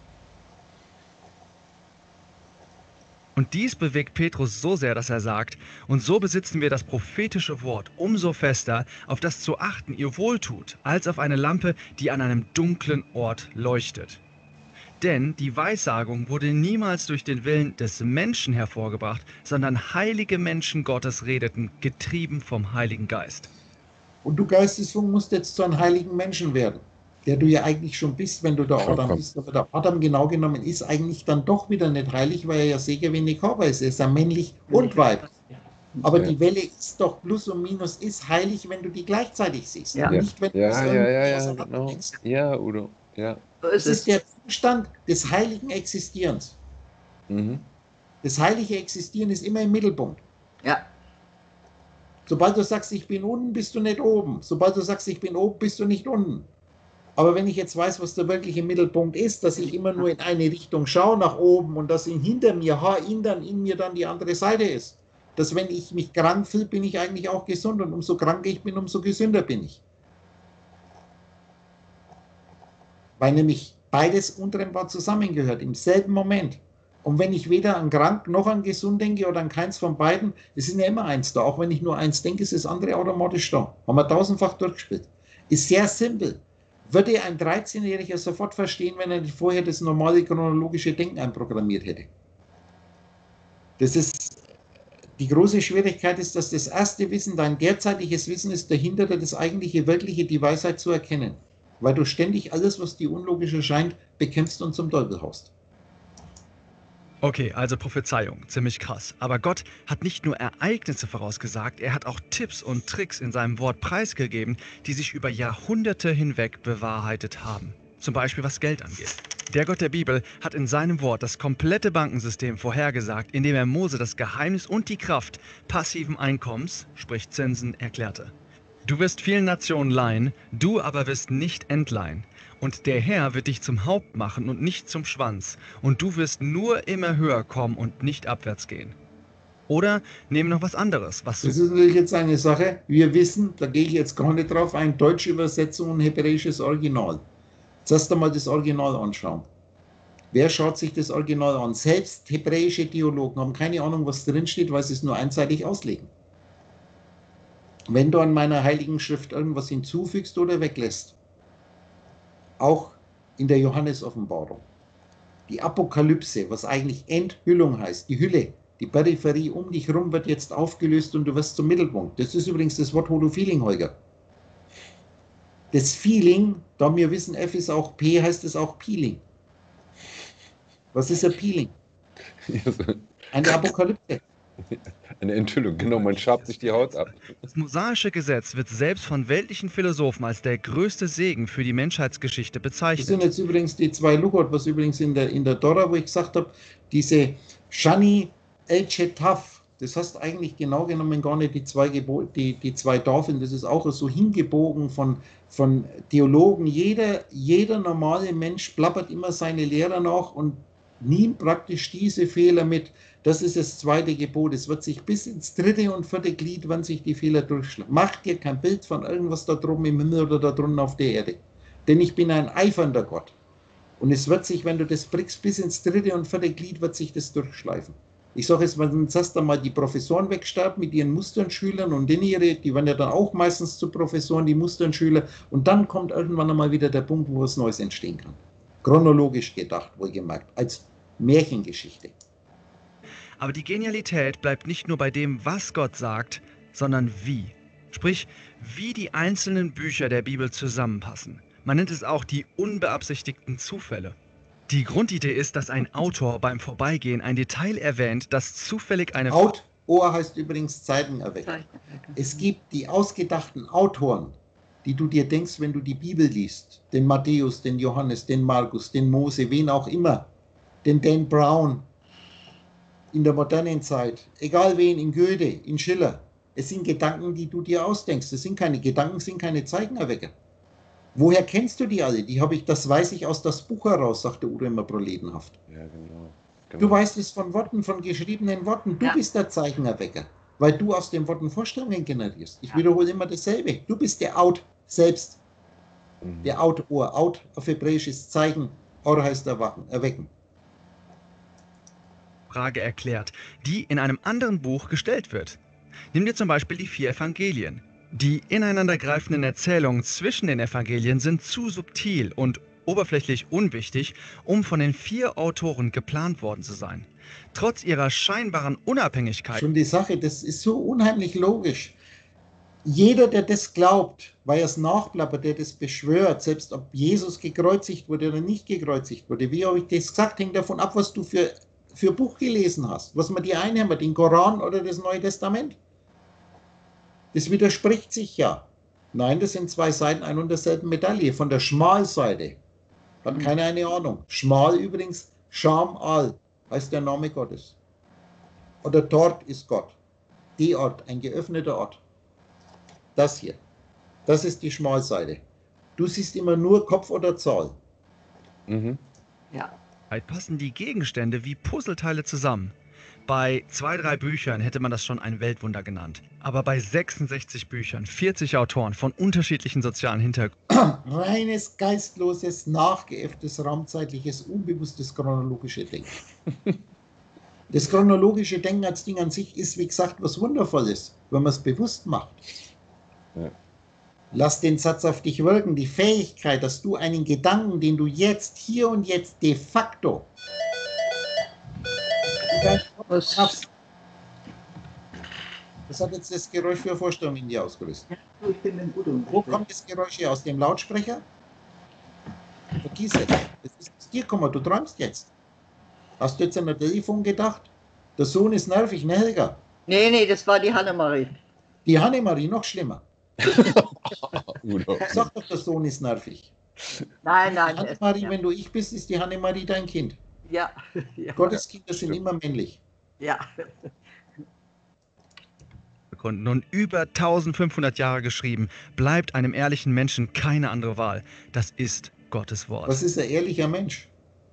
Und dies bewegt Petrus so sehr, dass er sagt, und so besitzen wir das prophetische Wort umso fester, auf das zu achten ihr wohltut, als auf eine Lampe, die an einem dunklen Ort leuchtet. Denn die Weissagung wurde niemals durch den Willen des Menschen hervorgebracht, sondern heilige Menschen Gottes redeten, getrieben vom Heiligen Geist. Und du Geistesjung musst jetzt zu einem heiligen Menschen werden, der du ja eigentlich schon bist, wenn du der Adam Vollkommen. bist. Aber der Adam genau genommen ist eigentlich dann doch wieder nicht heilig, weil er ja sehr wenig Körper ist. Er ist ja männlich und weiblich. Aber Ja. die Welle ist doch Plus und Minus ist heilig, wenn du die gleichzeitig siehst. Ja. ja, Nicht, wenn du ja, es ja, irgendwie ja, ja, auseinander genau. denkst. Ja, Udo, ja. So Das ist ist es. der Zustand des heiligen Existierens. Mhm. Das heilige Existieren ist immer im Mittelpunkt. Ja. Sobald du sagst, ich bin unten, bist du nicht oben. Sobald du sagst, ich bin oben, bist du nicht unten. Aber wenn ich jetzt weiß, was der wirkliche Mittelpunkt ist, dass ich immer nur in eine Richtung schaue, nach oben, und dass in hinter mir, ha, in, dann, in mir dann die andere Seite ist, dass wenn ich mich krank fühle, bin ich eigentlich auch gesund, und umso kranker ich bin, umso gesünder bin ich. Weil nämlich beides untrennbar zusammengehört, im selben Moment. Und wenn ich weder an krank noch an gesund denke oder an keins von beiden, es ist ja immer eins da. Auch wenn ich nur eins denke, ist das andere automatisch da. Haben wir tausendfach durchgespielt. Ist sehr simpel. Würde ein dreizehnjähriger sofort verstehen, wenn er nicht vorher das normale chronologische Denken einprogrammiert hätte. Das ist, Die große Schwierigkeit ist, dass das erste Wissen, dein derzeitiges Wissen ist dahinter, das eigentliche, wirkliche, die Weisheit zu erkennen. Weil du ständig alles, was dir unlogisch erscheint, bekämpfst und zum Teufel haust. Okay, also Prophezeiung, ziemlich krass. Aber Gott hat nicht nur Ereignisse vorausgesagt, er hat auch Tipps und Tricks in seinem Wort preisgegeben, die sich über Jahrhunderte hinweg bewahrheitet haben. Zum Beispiel was Geld angeht. Der Gott der Bibel hat in seinem Wort das komplette Bankensystem vorhergesagt, indem er Mose das Geheimnis und die Kraft passiven Einkommens, sprich Zinsen, erklärte. Du wirst vielen Nationen leihen, du aber wirst nicht entleihen. Und der Herr wird dich zum Haupt machen und nicht zum Schwanz. Und du wirst nur immer höher kommen und nicht abwärts gehen. Oder nehmen noch was anderes. Was das ist natürlich jetzt eine Sache, wir wissen, da gehe ich jetzt gar nicht drauf ein, deutsche Übersetzung und hebräisches Original. Jetzt erst einmal das Original anschauen. Wer schaut sich das Original an? Selbst hebräische Theologen haben keine Ahnung, was drin steht, weil sie es nur einseitig auslegen. Wenn du an meiner Heiligen Schrift irgendwas hinzufügst oder weglässt, auch in der Johannes-Offenbarung, die Apokalypse, was eigentlich Enthüllung heißt, die Hülle, die Peripherie um dich herum wird jetzt aufgelöst und du wirst zum Mittelpunkt. Das ist übrigens das Wort Holofeeling, Holger. Das Feeling, da wir wissen, F ist auch P, heißt es auch Peeling. Was ist ein Peeling? Eine Apokalypse. Eine Enthüllung, genau, man schabt sich die Haut ab. Das mosaische Gesetz wird selbst von weltlichen Philosophen als der größte Segen für die Menschheitsgeschichte bezeichnet. Das sind jetzt übrigens die zwei Lugot, was übrigens in der, in der Dora, wo ich gesagt habe, diese Shani El-Chetaf, das heißt eigentlich genau genommen gar nicht die zwei, Gebo die, die zwei Tafeln, das ist auch so hingebogen von, von Theologen. Jeder, jeder normale Mensch plappert immer seine Lehrer nach und nimmt praktisch diese Fehler mit. Das ist das zweite Gebot. Es wird sich bis ins dritte und vierte Glied, wenn sich die Fehler durchschlagen. Mach dir kein Bild von irgendwas da drum im Himmel oder da drunten auf der Erde. Denn ich bin ein eifernder Gott. Und es wird sich, wenn du das brichst, bis ins dritte und vierte Glied wird sich das durchschleifen. Ich sage jetzt mal, jetzt hast du mal die Professoren wegsterben mit ihren Musternschülern und denen ihre, die werden ja dann auch meistens zu Professoren, die Musternschüler. Und dann kommt irgendwann einmal wieder der Punkt, wo was Neues entstehen kann. Chronologisch gedacht, wohlgemerkt, als Märchengeschichte. Aber die Genialität bleibt nicht nur bei dem, was Gott sagt, sondern wie. Sprich, wie die einzelnen Bücher der Bibel zusammenpassen. Man nennt es auch die unbeabsichtigten Zufälle. Die Grundidee ist, dass ein Autor beim Vorbeigehen ein Detail erwähnt, das zufällig eine... Autor heißt übrigens Zeitenerwecker. Es gibt die ausgedachten Autoren, die du dir denkst, wenn du die Bibel liest. Den Matthäus, den Johannes, den Markus, den Mose, wen auch immer. Den Dan Brown in der modernen Zeit. Egal wen, in Goethe, in Schiller. Es sind Gedanken, die du dir ausdenkst. Es sind keine Gedanken, sind keine Zeitenerwecker. Woher kennst du die alle? Die habe ich, das weiß ich aus das Buch heraus, sagt der Udo immer proletenhaft. Ja, genau. genau. Du weißt es von Worten, von geschriebenen Worten. Du Ja. bist der Zeichenerwecker, weil du aus den Worten Vorstellungen generierst. Ich Ja. wiederhole immer dasselbe. Du bist der Out selbst. Mhm. Der Autor. Out auf Hebräisch ist Zeichen. Or heißt erwachen, erwecken. Frage erklärt, die in einem anderen Buch gestellt wird. Nimm dir zum Beispiel die vier Evangelien. Die ineinandergreifenden Erzählungen zwischen den Evangelien sind zu subtil und oberflächlich unwichtig, um von den vier Autoren geplant worden zu sein. Trotz ihrer scheinbaren Unabhängigkeit. Schon die Sache, das ist so unheimlich logisch. Jeder, der das glaubt, weil er es nachplappert, der das beschwört, selbst ob Jesus gekreuzigt wurde oder nicht gekreuzigt wurde, wie habe ich das gesagt, hängt davon ab, was du für, für Buch gelesen hast, was man dir einhämmert, den Koran oder das Neue Testament. Das widerspricht sich ja. Nein, das sind zwei Seiten einer und derselben Medaille. Von der Schmalseite hat keiner eine Ahnung. Schmal übrigens, Sham al, heißt der Name Gottes. Oder dort ist Gott. Die Ort, ein geöffneter Ort. Das hier, das ist die Schmalseite. Du siehst immer nur Kopf oder Zahl. Mhm. Ja. passen die Gegenstände wie Puzzleteile zusammen. Bei zwei, drei Büchern hätte man das schon ein Weltwunder genannt. Aber bei sechsundsechzig Büchern, vierzig Autoren von unterschiedlichen sozialen Hintergründen. Reines, geistloses, nachgeäfftes, raumzeitliches, unbewusstes chronologische Denken. Das chronologische Denken als Ding an sich ist, wie gesagt, was Wundervolles, wenn man es bewusst macht. Ja. Lass den Satz auf dich wirken. Die Fähigkeit, dass du einen Gedanken, den du jetzt, hier und jetzt de facto Was, Was hat jetzt das Geräusch für eine Vorstellung in dir ausgelöst? Du, ich bin mit dem Udo im Wo Gespräch. kommt das Geräusch her? Aus dem Lautsprecher? Vergiss es. Das ist aus dir gekommen. Du träumst jetzt. Hast du jetzt an der Telefon gedacht? Der Sohn ist nervig, ne Helga? Nee, nee, das war die Hannemarie. Die Hannemarie, noch schlimmer. Udo. Sag doch, der Sohn ist nervig. Nein, Die nein. das- Hannemarie, ja. wenn du ich bist, ist die Hannemarie dein Kind. Ja, ja, Gottes Kinder sind stimmt. immer männlich. ja. Sekunden und über eintausendfünfhundert Jahre geschrieben, bleibt einem ehrlichen Menschen keine andere Wahl. Das ist Gottes Wort. Was ist ein ehrlicher Mensch?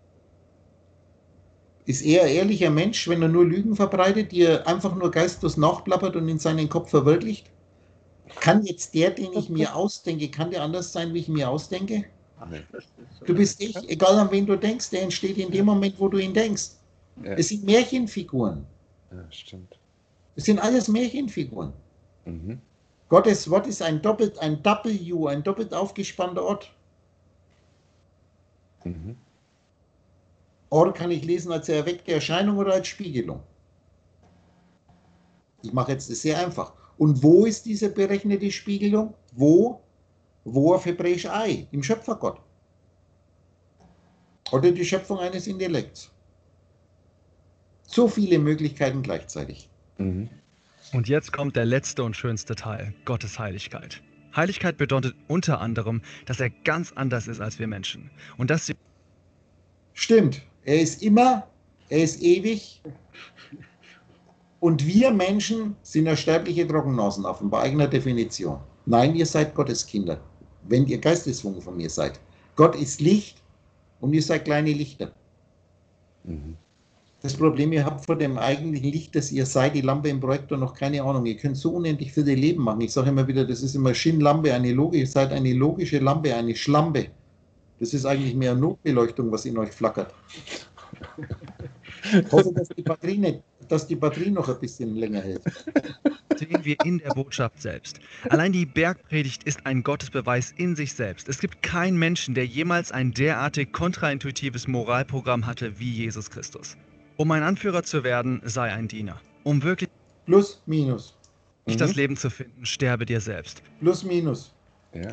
Ist er ein ehrlicher Mensch, wenn er nur Lügen verbreitet, die er einfach nur geistlos nachplappert und in seinen Kopf verwirklicht? Kann jetzt der, den ich mir ausdenke, kann der anders sein, wie ich mir ausdenke? Nee. Das ist so. Du bist ich, egal an wen du denkst, der entsteht in dem Moment, wo du ihn denkst. Ja, Es sind Märchenfiguren. ja, stimmt. Es sind alles Märchenfiguren. Mhm. Gottes Wort ist ein doppelt, ein W, ein doppelt aufgespannter Ort. Mhm. Ort kann ich lesen als erweckte Erscheinung oder als Spiegelung. Ich mache jetzt das sehr einfach. Und wo ist diese berechnete Spiegelung? Wo? Wo auf Hebräisch Ei? Im Schöpfergott. Oder die Schöpfung eines Intellekts. So viele Möglichkeiten gleichzeitig. Mhm. Und jetzt kommt der letzte und schönste Teil, Gottes Heiligkeit. Heiligkeit bedeutet unter anderem, dass er ganz anders ist als wir Menschen. Und dass sie Stimmt. Er ist immer, er ist ewig. Und wir Menschen sind ja sterbliche Trockennasenaffen, bei eigener Definition. Nein, ihr seid Gottes Kinder, wenn ihr Geistesjungen von mir seid. Gott ist Licht und ihr seid kleine Lichter. Mhm. Das Problem, ihr habt vor dem eigentlichen Licht, das ihr seid, die Lampe im Projektor, noch keine Ahnung. Ihr könnt so unendlich viele Leben machen. Ich sage immer wieder, das ist immer Schinnlampe, eine logische, ihr seid eine logische Lampe, eine Schlampe. Das ist eigentlich mehr Notbeleuchtung, was in euch flackert. Ich hoffe, dass die Batterie, nicht, dass die Batterie noch ein bisschen länger hält. sehen wir in der Botschaft selbst. Allein die Bergpredigt ist ein Gottesbeweis in sich selbst. Es gibt keinen Menschen, der jemals ein derartig kontraintuitives Moralprogramm hatte wie Jesus Christus. Um ein Anführer zu werden, sei ein Diener. Um wirklich Plus, minus. Mhm. das Leben zu finden, sterbe dir selbst. Plus, minus. Ja.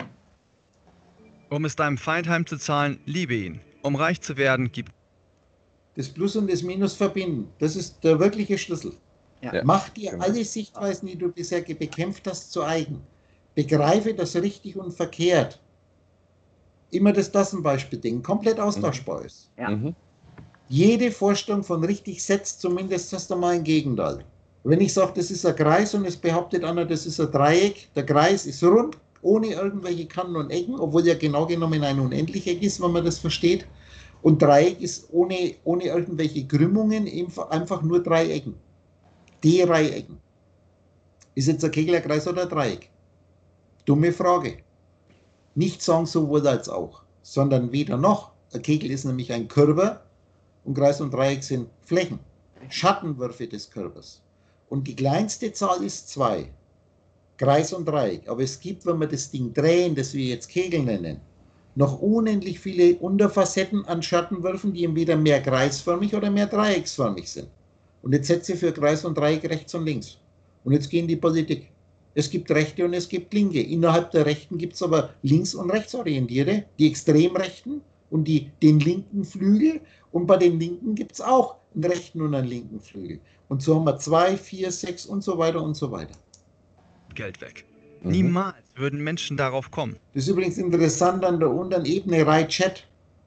Um es deinem Feind heimzuzahlen, liebe ihn. Um reich zu werden, gib Das Plus und das Minus verbinden. Das ist der wirkliche Schlüssel. Ja. Ja. Mach dir genau. alle Sichtweisen, die du bisher bekämpft hast, zu eigen. Begreife das richtig und verkehrt. Immer das Dassenbeispiel denken, komplett austauschbar ist. Ja. Mhm. Jede Vorstellung von richtig setzt zumindest erst einmal ein Gegenteil. Wenn ich sage, das ist ein Kreis und es behauptet einer, das ist ein Dreieck, der Kreis ist rund, ohne irgendwelche Kanten und Ecken, obwohl ja genau genommen ein Unendlicheck ist, wenn man das versteht. Und Dreieck ist ohne, ohne irgendwelche Krümmungen einfach nur Dreiecken. Dreiecken. Ist jetzt ein Kegel, ein Kreis oder ein Dreieck? Dumme Frage. Nicht sagen sowohl als auch, sondern weder noch. Ein Kegel ist nämlich ein Körper und Kreis und Dreieck sind Flächen, Schattenwürfe des Körpers. Und die kleinste Zahl ist zwei. Kreis und Dreieck. Aber es gibt, wenn wir das Ding drehen, das wir jetzt Kegel nennen, noch unendlich viele Unterfacetten an Schattenwürfen, die entweder mehr kreisförmig oder mehr dreiecksförmig sind. Und jetzt setze ich für Kreis und Dreieck rechts und links. Und jetzt gehen die Politik. Es gibt Rechte und es gibt Linke. Innerhalb der Rechten gibt es aber links- und rechtsorientierte, die Extremrechten und die, den linken Flügel. Und bei den Linken gibt es auch einen rechten und einen linken Flügel. Und so haben wir zwei, vier, sechs und so weiter und so weiter. Geld weg. Mhm. Niemals würden Menschen darauf kommen. Das ist übrigens interessant an der unteren Ebene, Rai-Chat.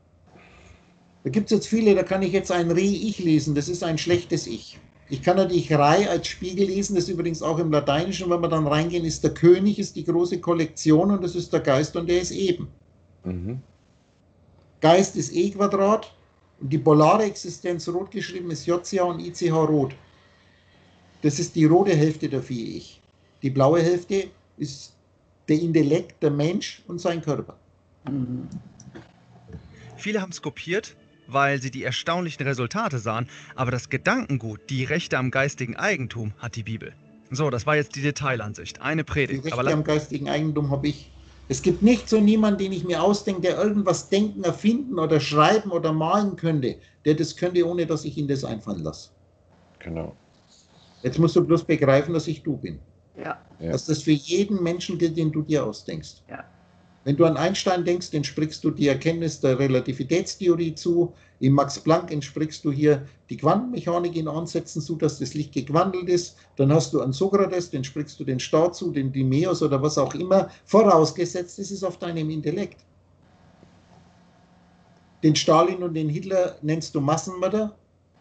Da gibt es jetzt viele, da kann ich jetzt ein Re-Ich lesen, das ist ein schlechtes Ich. Ich kann natürlich Rai als Spiegel lesen, das ist übrigens auch im Lateinischen, wenn wir dann reingehen, ist der König, ist die große Kollektion und das ist der Geist und der ist eben. Mhm. Geist ist E-Quadrat und die polare Existenz rot geschrieben ist J C H und I C H rot. Das ist die rote Hälfte der vier Ich. Die blaue Hälfte ist der Intellekt, der Mensch und sein Körper. Mhm. Viele haben es kopiert, weil sie die erstaunlichen Resultate sahen, aber das Gedankengut, die Rechte am geistigen Eigentum, hat die Bibel. So, das war jetzt die Detailansicht. Eine Die Predigt. Rechte Aber am geistigen Eigentum habe ich. Es gibt nicht so niemanden, den ich mir ausdenke, der irgendwas denken, erfinden oder schreiben oder malen könnte, der das könnte, ohne dass ich ihn das einfallen lasse. Genau. Jetzt musst du bloß begreifen, dass ich du bin. Ja, Ja. Dass das für jeden Menschen gilt, den du dir ausdenkst. ja. Wenn du an Einstein denkst, entsprichst du die Erkenntnis der Relativitätstheorie zu. Im Max Planck entsprichst du hier die Quantenmechanik in Ansätzen zu, dass das Licht gewandelt ist. Dann hast du an Sokrates, den entsprichst du den Star zu, den Timaeus oder was auch immer, vorausgesetzt, es ist auf deinem Intellekt. Den Stalin und den Hitler nennst du Massenmörder.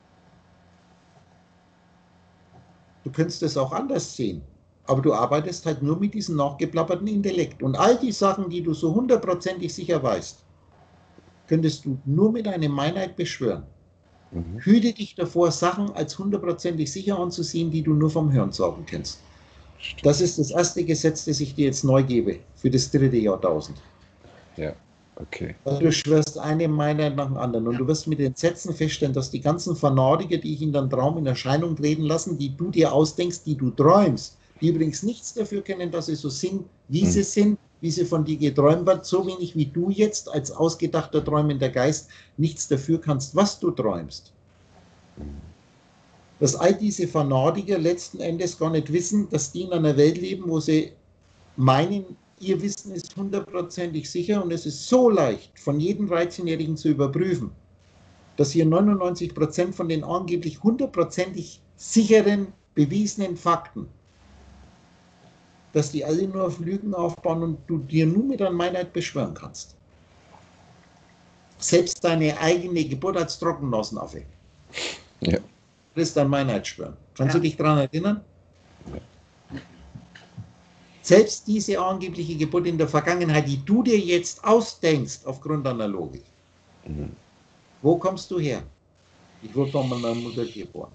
Du könntest es auch anders sehen. Aber du arbeitest halt nur mit diesem nachgeplapperten Intellekt. Und all die Sachen, die du so hundertprozentig sicher weißt, könntest du nur mit einer Meinheit beschwören. Mhm. Hüte dich davor, Sachen als hundertprozentig sicher anzusehen, die du nur vom Hörensagen kennst. Stimmt. Das ist das erste Gesetz, das ich dir jetzt neu gebe, für das dritte Jahrtausend. Ja, okay. Du schwörst eine Meinheit nach dem anderen und du wirst mit den Sätzen feststellen, dass die ganzen Fanatiker, die ich in deinem Traum in Erscheinung treten lassen, die du dir ausdenkst, die du träumst, die übrigens nichts dafür können, dass sie so sind, wie Hm. sie sind, wie sie von dir geträumt wird, so wenig wie du jetzt als ausgedachter träumender Geist nichts dafür kannst, was du träumst. Dass all diese Fanatiker letzten Endes gar nicht wissen, dass die in einer Welt leben, wo sie meinen, ihr Wissen ist hundertprozentig sicher und es ist so leicht, von jedem dreizehnjährigen zu überprüfen, dass hier neunundneunzig Prozent von den angeblich hundertprozentig sicheren, bewiesenen Fakten, dass die alle nur auf Lügen aufbauen und du dir nur mit einer Meinheit beschwören kannst. Selbst deine eigene Geburt als Trockennasenaffe. Ja. Du wirst an Meinheit schwören. Kannst Ja. du dich daran erinnern? Selbst diese angebliche Geburt in der Vergangenheit, die du dir jetzt ausdenkst aufgrund deiner Logik. Mhm. Wo kommst du her? Ich wurde von meiner Mutter geboren.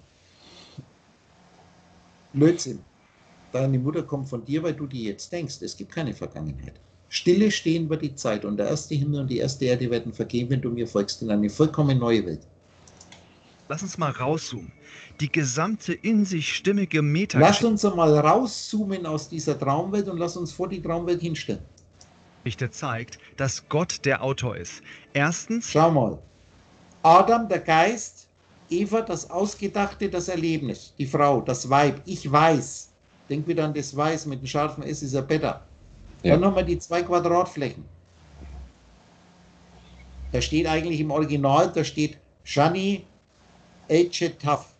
Blödsinn. Deine Mutter kommt von dir, weil du die jetzt denkst. Es gibt keine Vergangenheit. Stille stehen wird die Zeit und der erste Himmel und die erste Erde werden vergehen, wenn du mir folgst in eine vollkommen neue Welt. Lass uns mal rauszoomen. Die gesamte in sich stimmige Lass Metageschichte uns einmal rauszoomen aus dieser Traumwelt und lass uns vor die Traumwelt hinstellen. zeigt, dass Gott der Autor ist. Erstens, Schau mal. Adam, der Geist, Eva, das Ausgedachte, das Erlebnis, die Frau, das Weib, ich weiß. Denk wieder an das Weiß mit dem scharfen S, ist ja besser. Ja. Dann haben wir die zwei Quadratflächen. Da steht eigentlich im Original, da steht Shani Eche Taf.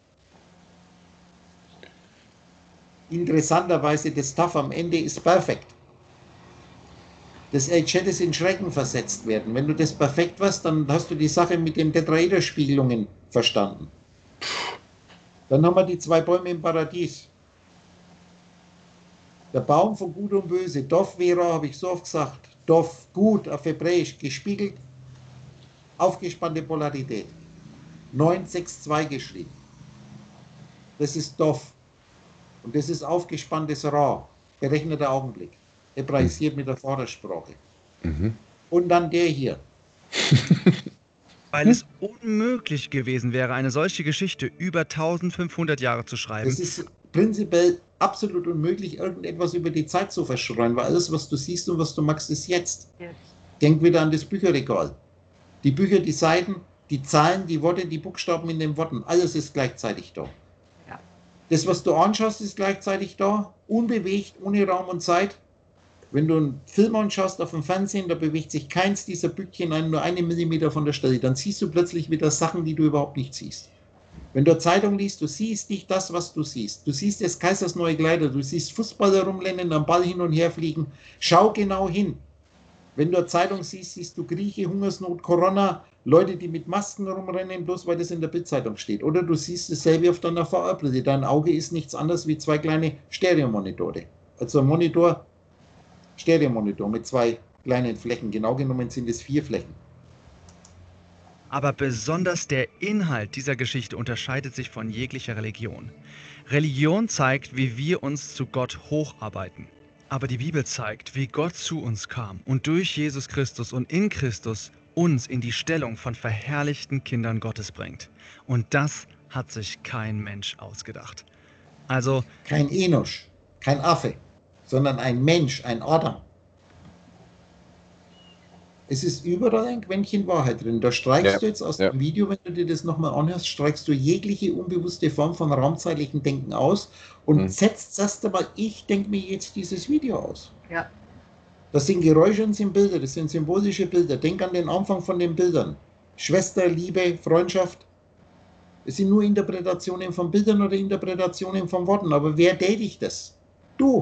Interessanterweise, das Taf am Ende ist perfekt. Das Eche ist in Schrecken versetzt werden. Wenn du das perfekt warst, dann hast du die Sache mit den Tetraederspiegelungen verstanden. Dann haben wir die zwei Bäume im Paradies. Der Baum von Gut und Böse, Dov Vera, habe ich so oft gesagt, Dov, gut, auf Hebräisch, gespiegelt, aufgespannte Polarität. neun sechs zwei geschrieben. Das ist Dov. Und das ist aufgespanntes Ra, berechneter Augenblick, hebraisiert mit der Vordersprache. Mhm. Und dann der hier. weil es unmöglich gewesen wäre, eine solche Geschichte über eintausendfünfhundert Jahre zu schreiben. Das ist prinzipiell absolut unmöglich, irgendetwas über die Zeit zu verschreien, weil alles, was du siehst und was du magst, ist jetzt. Jetzt. Denk wieder an das Bücherregal. Die Bücher, die Seiten, die Zahlen, die Worte, die Buchstaben in den Worten, alles ist gleichzeitig da. Ja. Das, was du anschaust, ist gleichzeitig da, unbewegt, ohne Raum und Zeit. Wenn du einen Film anschaust auf dem Fernsehen, da bewegt sich keins dieser Bückchen ein, nur einen Millimeter von der Stelle. Dann siehst du plötzlich wieder Sachen, die du überhaupt nicht siehst. Wenn du eine Zeitung liest, du siehst nicht das, was du siehst. Du siehst des Kaisers neue Kleider, du siehst Fußballer rumrennen, am Ball hin und her fliegen. Schau genau hin. Wenn du eine Zeitung siehst, siehst du Grieche, Hungersnot, Corona, Leute, die mit Masken rumrennen, bloß weil das in der Bildzeitung steht. Oder du siehst dasselbe auf deiner V R-Brille. Dein Auge ist nichts anderes wie zwei kleine Stereomonitore. Also ein Monitor, Stereomonitor mit zwei kleinen Flächen. Genau genommen sind es vier Flächen. Aber besonders der Inhalt dieser Geschichte unterscheidet sich von jeglicher Religion. Religion zeigt, wie wir uns zu Gott hocharbeiten. Aber die Bibel zeigt, wie Gott zu uns kam und durch Jesus Christus und in Christus uns in die Stellung von verherrlichten Kindern Gottes bringt. Und das hat sich kein Mensch ausgedacht. Also, Kein Enosch, kein Affe, sondern ein Mensch, ein Adam. Es ist überall ein Quäntchen Wahrheit drin. Da streichst Ja, du jetzt aus ja. dem Video, wenn du dir das nochmal anhörst, streichst du jegliche unbewusste Form von raumzeitlichen Denken aus und Mhm. setzt, sagst einmal, ich denke mir jetzt dieses Video aus. Ja. Das sind Geräusche und sind Bilder, das sind symbolische Bilder. Denk an den Anfang von den Bildern. Schwester, Liebe, Freundschaft. Es sind nur Interpretationen von Bildern oder Interpretationen von Worten. Aber wer tätigt das? Du.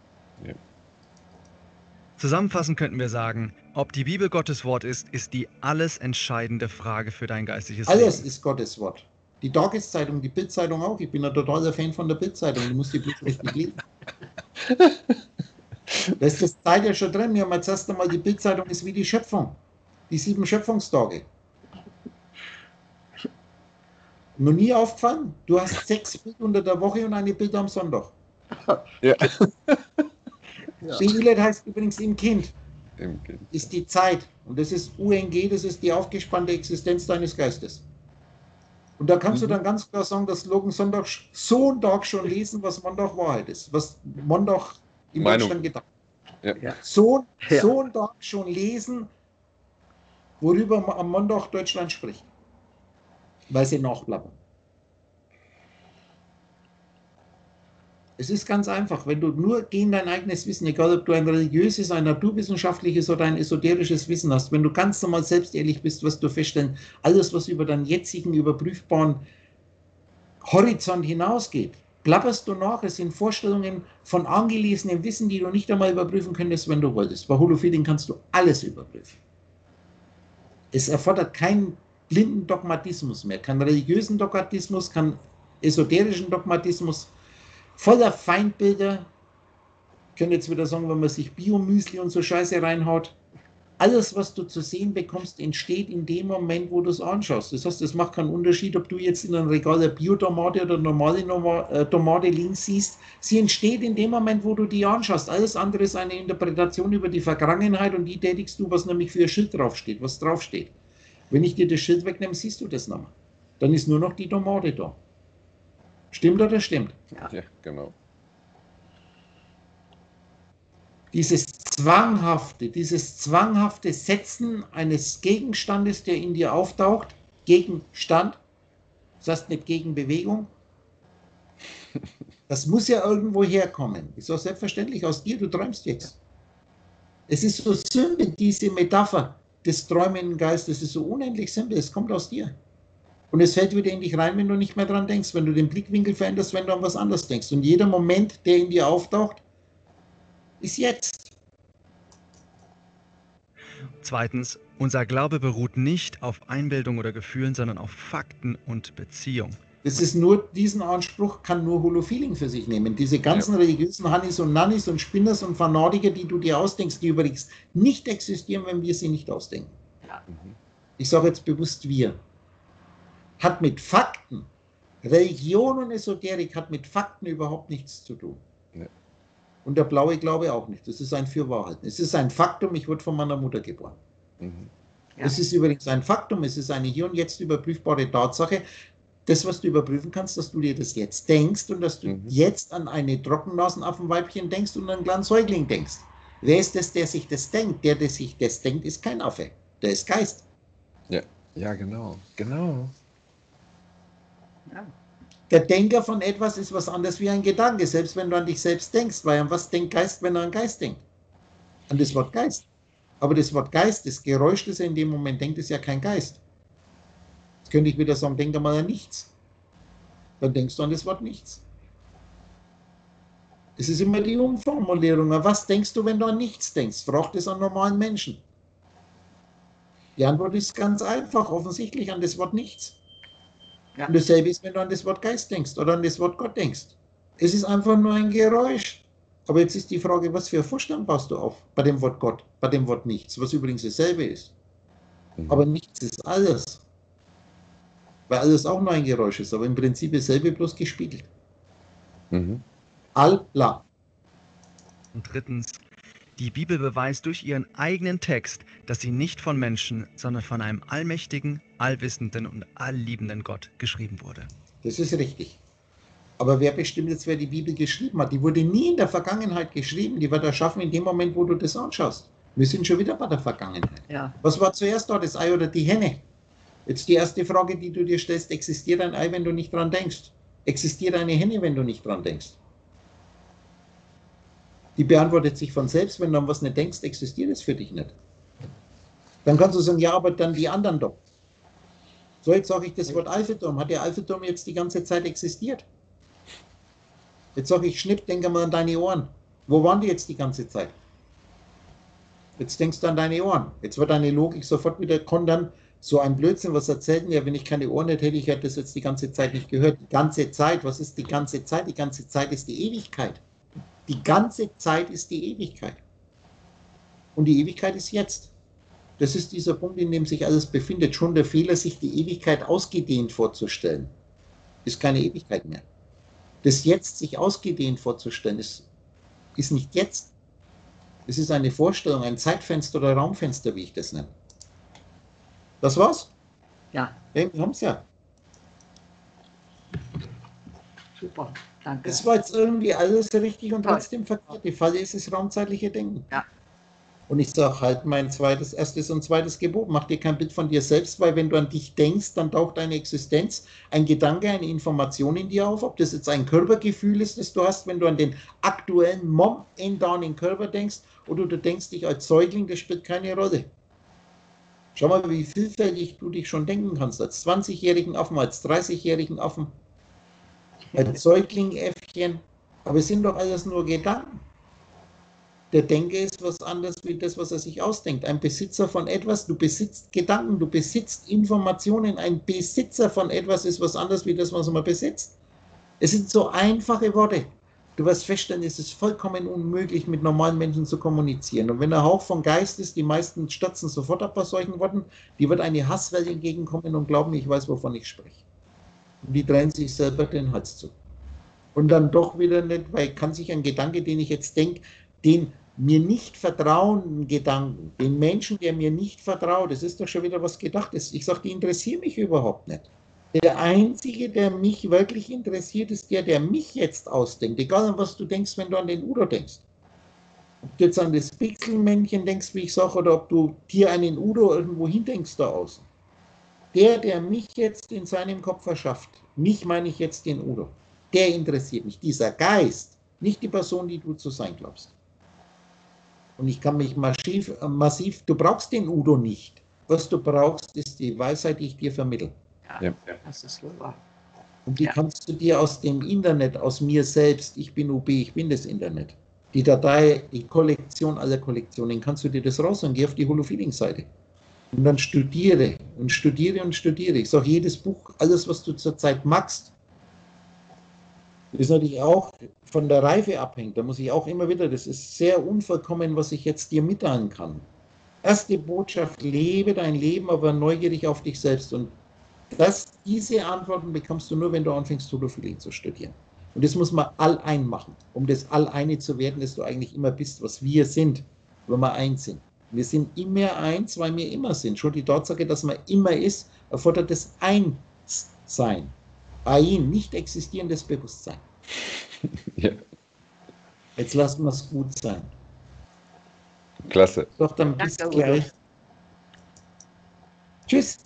Zusammenfassend könnten wir sagen, ob die Bibel Gottes Wort ist, ist die alles entscheidende Frage für dein geistiges Alles Leben. ist Gottes Wort. Die Tageszeitung, die Bildzeitung auch. Ich bin ein totaler Fan von der Bildzeitung. Du musst die bloß richtig lesen. Da ist das Zeit ja schon drin. Wir haben jetzt erst einmal, die Bildzeitung ist wie die Schöpfung. Die sieben Schöpfungstage. Noch nie aufgefallen? Du hast sechs Bilder unter der Woche und eine Bild am Sonntag. Ja. Ja. Singular heißt übrigens im Kind. Im Kind. Ist die Zeit. Und das ist U N G, das ist die aufgespannte Existenz deines Geistes. Und da kannst Mhm. du dann ganz klar sagen, dass Logan Sonntag so einen Tag schon lesen, was Montag Wahrheit ist. Was Montag in Meinung. Deutschland gedacht Ja. Ja. So, Ja. so einen Tag schon lesen, worüber man am Montag Deutschland spricht. Weil sie nachplappern. Es ist ganz einfach, wenn du nur gegen dein eigenes Wissen, egal ob du ein religiöses, ein naturwissenschaftliches oder ein esoterisches Wissen hast, wenn du ganz normal selbst ehrlich bist, wirst du feststellen, alles, was über deinen jetzigen überprüfbaren Horizont hinausgeht, plapperst du nach, es sind Vorstellungen von angelesenem Wissen, die du nicht einmal überprüfen könntest, wenn du wolltest. Bei Holofeeling kannst du alles überprüfen. Es erfordert keinen blinden Dogmatismus mehr, keinen religiösen Dogmatismus, keinen esoterischen Dogmatismus, voller Feindbilder. Ich könnte jetzt wieder sagen, wenn man sich Biomüsli und so Scheiße reinhaut, alles, was du zu sehen bekommst, entsteht in dem Moment, wo du es anschaust. Das heißt, es macht keinen Unterschied, ob du jetzt in einem Regal eine Biotomate oder normale Noma- äh, Tomate links siehst. Sie entsteht in dem Moment, wo du die anschaust. Alles andere ist eine Interpretation über die Vergangenheit und die tätigst du, was nämlich für ein Schild draufsteht, was draufsteht. Wenn ich dir das Schild wegnehme, siehst du das nicht mehr. Dann ist nur noch die Tomate da. Stimmt oder stimmt? Ja, genau. Dieses zwanghafte, dieses zwanghafte Setzen eines Gegenstandes, der in dir auftaucht, Gegenstand, das heißt nicht Gegenbewegung, das muss ja irgendwo herkommen. Ist auch selbstverständlich aus dir, du träumst jetzt. Es ist so simpel, diese Metapher des träumenden Geistes, ist so unendlich simpel, es kommt aus dir. Und es fällt wieder in dich rein, wenn du nicht mehr dran denkst, wenn du den Blickwinkel veränderst, wenn du an was anderes denkst. Und jeder Moment, der in dir auftaucht, ist jetzt. Zweitens, unser Glaube beruht nicht auf Einbildung oder Gefühlen, sondern auf Fakten und Beziehung. Das ist nur, diesen Anspruch kann nur Holofeeling für sich nehmen. Diese ganzen Ja. religiösen Hannis und Nannis und Spinners und Fanatiker, die du dir ausdenkst, die übrigens nicht existieren, wenn wir sie nicht ausdenken. Mhm. Ich sage jetzt bewusst wir. Hat mit Fakten, Religion und Esoterik hat mit Fakten überhaupt nichts zu tun. Ja. Und der blaue Glaube auch nicht. Das ist ein Fürwahrheiten. Es ist ein Faktum, ich wurde von meiner Mutter geboren. Mhm. Ja. Es ist übrigens ein Faktum, es ist eine hier und jetzt überprüfbare Tatsache. Das, was du überprüfen kannst, dass du dir das jetzt denkst und dass du Mhm. jetzt an eine Trockennasenaffenweibchen denkst und an einen kleinen Säugling denkst. Wer ist das, der sich das denkt? Der, der sich das denkt, ist kein Affe. Der ist Geist. Ja. Ja, genau. Genau. Ja. Der Denker von etwas ist was anderes wie ein Gedanke, selbst wenn du an dich selbst denkst. Weil an was denkt Geist, wenn er an Geist denkt? An das Wort Geist. Aber das Wort Geist, das Geräusch, das er in dem Moment denkt, ist ja kein Geist. Jetzt könnte ich wieder sagen, denk einmal an nichts. Dann denkst du an das Wort nichts. Es ist immer die Umformulierung. An was denkst du, wenn du an nichts denkst? Frag das an normalen Menschen. Die Antwort ist ganz einfach, offensichtlich an das Wort nichts. Ja. Und dasselbe ist, wenn du an das Wort Geist denkst oder an das Wort Gott denkst. Es ist einfach nur ein Geräusch. Aber jetzt ist die Frage, was für eine Vorstellung baust du auf bei dem Wort Gott, bei dem Wort nichts, was übrigens dasselbe ist. Mhm. Aber nichts ist alles. Weil alles auch nur ein Geräusch ist, aber im Prinzip dasselbe, bloß gespiegelt. Mhm. Allah. Und drittens, die Bibel beweist durch ihren eigenen Text, dass sie nicht von Menschen, sondern von einem allmächtigen, allwissenden und allliebenden Gott geschrieben wurde. Das ist richtig. Aber wer bestimmt jetzt, wer die Bibel geschrieben hat? Die wurde nie in der Vergangenheit geschrieben. Die wird erschaffen in dem Moment, wo du das anschaust. Wir sind schon wieder bei der Vergangenheit. Ja. Was war zuerst da, das Ei oder die Henne? Jetzt die erste Frage, die du dir stellst, existiert ein Ei, wenn du nicht dran denkst? Existiert eine Henne, wenn du nicht dran denkst? Die beantwortet sich von selbst, wenn du an was nicht denkst, existiert es für dich nicht. Dann kannst du sagen, ja, aber dann die anderen doch. So, jetzt sage ich das Wort Eiffelturm. Hat der Eiffelturm jetzt die ganze Zeit existiert? Jetzt sage ich, Schnipp, denke mal an deine Ohren. Wo waren die jetzt die ganze Zeit? Jetzt denkst du an deine Ohren. Jetzt wird deine Logik sofort wieder kontern. So ein Blödsinn, was erzählt denn ja, wenn ich keine Ohren hätte, hätte ich hätte das jetzt die ganze Zeit nicht gehört. Die ganze Zeit, was ist die ganze Zeit? Die ganze Zeit ist die Ewigkeit. Die ganze Zeit ist die Ewigkeit. Und die Ewigkeit ist jetzt. Das ist dieser Punkt, in dem sich alles befindet. Schon der Fehler, sich die Ewigkeit ausgedehnt vorzustellen, ist keine Ewigkeit mehr. Das Jetzt sich ausgedehnt vorzustellen, ist, ist nicht jetzt. Es ist eine Vorstellung, ein Zeitfenster oder Raumfenster, wie ich das nenne. Das war's? Ja. Wir haben es ja. Super, danke. Das war jetzt irgendwie alles richtig und Toll. trotzdem verkehrt. Die Falle ist das raumzeitliche Denken. Ja. Und ich sage halt mein zweites, erstes und zweites Gebot, mach dir kein Bild von dir selbst, weil wenn du an dich denkst, dann taucht deine Existenz, ein Gedanke, eine Information in dir auf, ob das jetzt ein Körpergefühl ist, das du hast, wenn du an den aktuellen Mom-Down in den Körper denkst, oder du denkst dich als Säugling, das spielt keine Rolle. Schau mal, wie vielfältig du dich schon denken kannst, als zwanzigjährigen Affen, als dreißigjährigen Affen, als Säugling-Äffchen, aber es sind doch alles nur Gedanken. Der Denker ist was anderes wie das, was er sich ausdenkt. Ein Besitzer von etwas, du besitzt Gedanken, du besitzt Informationen. Ein Besitzer von etwas ist was anderes wie das, was man besitzt. Es sind so einfache Worte. Du wirst feststellen, es ist vollkommen unmöglich, mit normalen Menschen zu kommunizieren. Und wenn ein Hauch von Geist ist, die meisten stürzen sofort ab bei solchen Worten, die wird eine Hasswelle entgegenkommen und glauben, ich weiß, wovon ich spreche. Und die drehen sich selber den Hals zu. Und dann doch wieder nicht, weil kann sich ein Gedanke, den ich jetzt denke, den mir nicht vertrauenden Gedanken, den Menschen, der mir nicht vertraut, das ist doch schon wieder was Gedachtes. Ich sage, die interessieren mich überhaupt nicht. Der Einzige, der mich wirklich interessiert, ist der, der mich jetzt ausdenkt. Egal an was du denkst, wenn du an den Udo denkst. Ob du jetzt an das Pixelmännchen denkst, wie ich sage, oder ob du dir einen Udo irgendwo hindenkst da außen. Der, der mich jetzt in seinem Kopf verschafft, mich meine ich jetzt den Udo, der interessiert mich. Dieser Geist, nicht die Person, die du zu sein glaubst. Und ich kann mich massiv, massiv, du brauchst den Udo nicht. Was du brauchst, ist die Weisheit, die ich dir vermittle. Ja, ja. Das ist super. Und die Ja. kannst du dir aus dem Internet, aus mir selbst, ich bin U B, ich bin das Internet. Die Datei, die Kollektion aller Kollektionen, kannst du dir das raus und geh auf die Holofeeling-Seite. Und dann studiere und studiere und studiere. Ich sage, jedes Buch, alles, was du zurzeit magst, ist natürlich auch von der Reife abhängt. Da muss ich auch immer wieder, das ist sehr unvollkommen, was ich jetzt dir mitteilen kann. Erste Botschaft, lebe dein Leben, aber neugierig auf dich selbst. Und das, diese Antworten bekommst du nur, wenn du anfängst, Holofeeling zu studieren. Und das muss man allein machen, um das Alleine zu werden, dass du eigentlich immer bist, was wir sind, wenn wir eins sind. Wir sind immer eins, weil wir immer sind. Schon die Tatsache, dass man immer ist, erfordert das Einssein. Ein nicht existierendes Bewusstsein. Ja, Jetzt lassen wir es gut sein. klasse. Doch, dann bis Danke, Udo. gleich. Tschüss.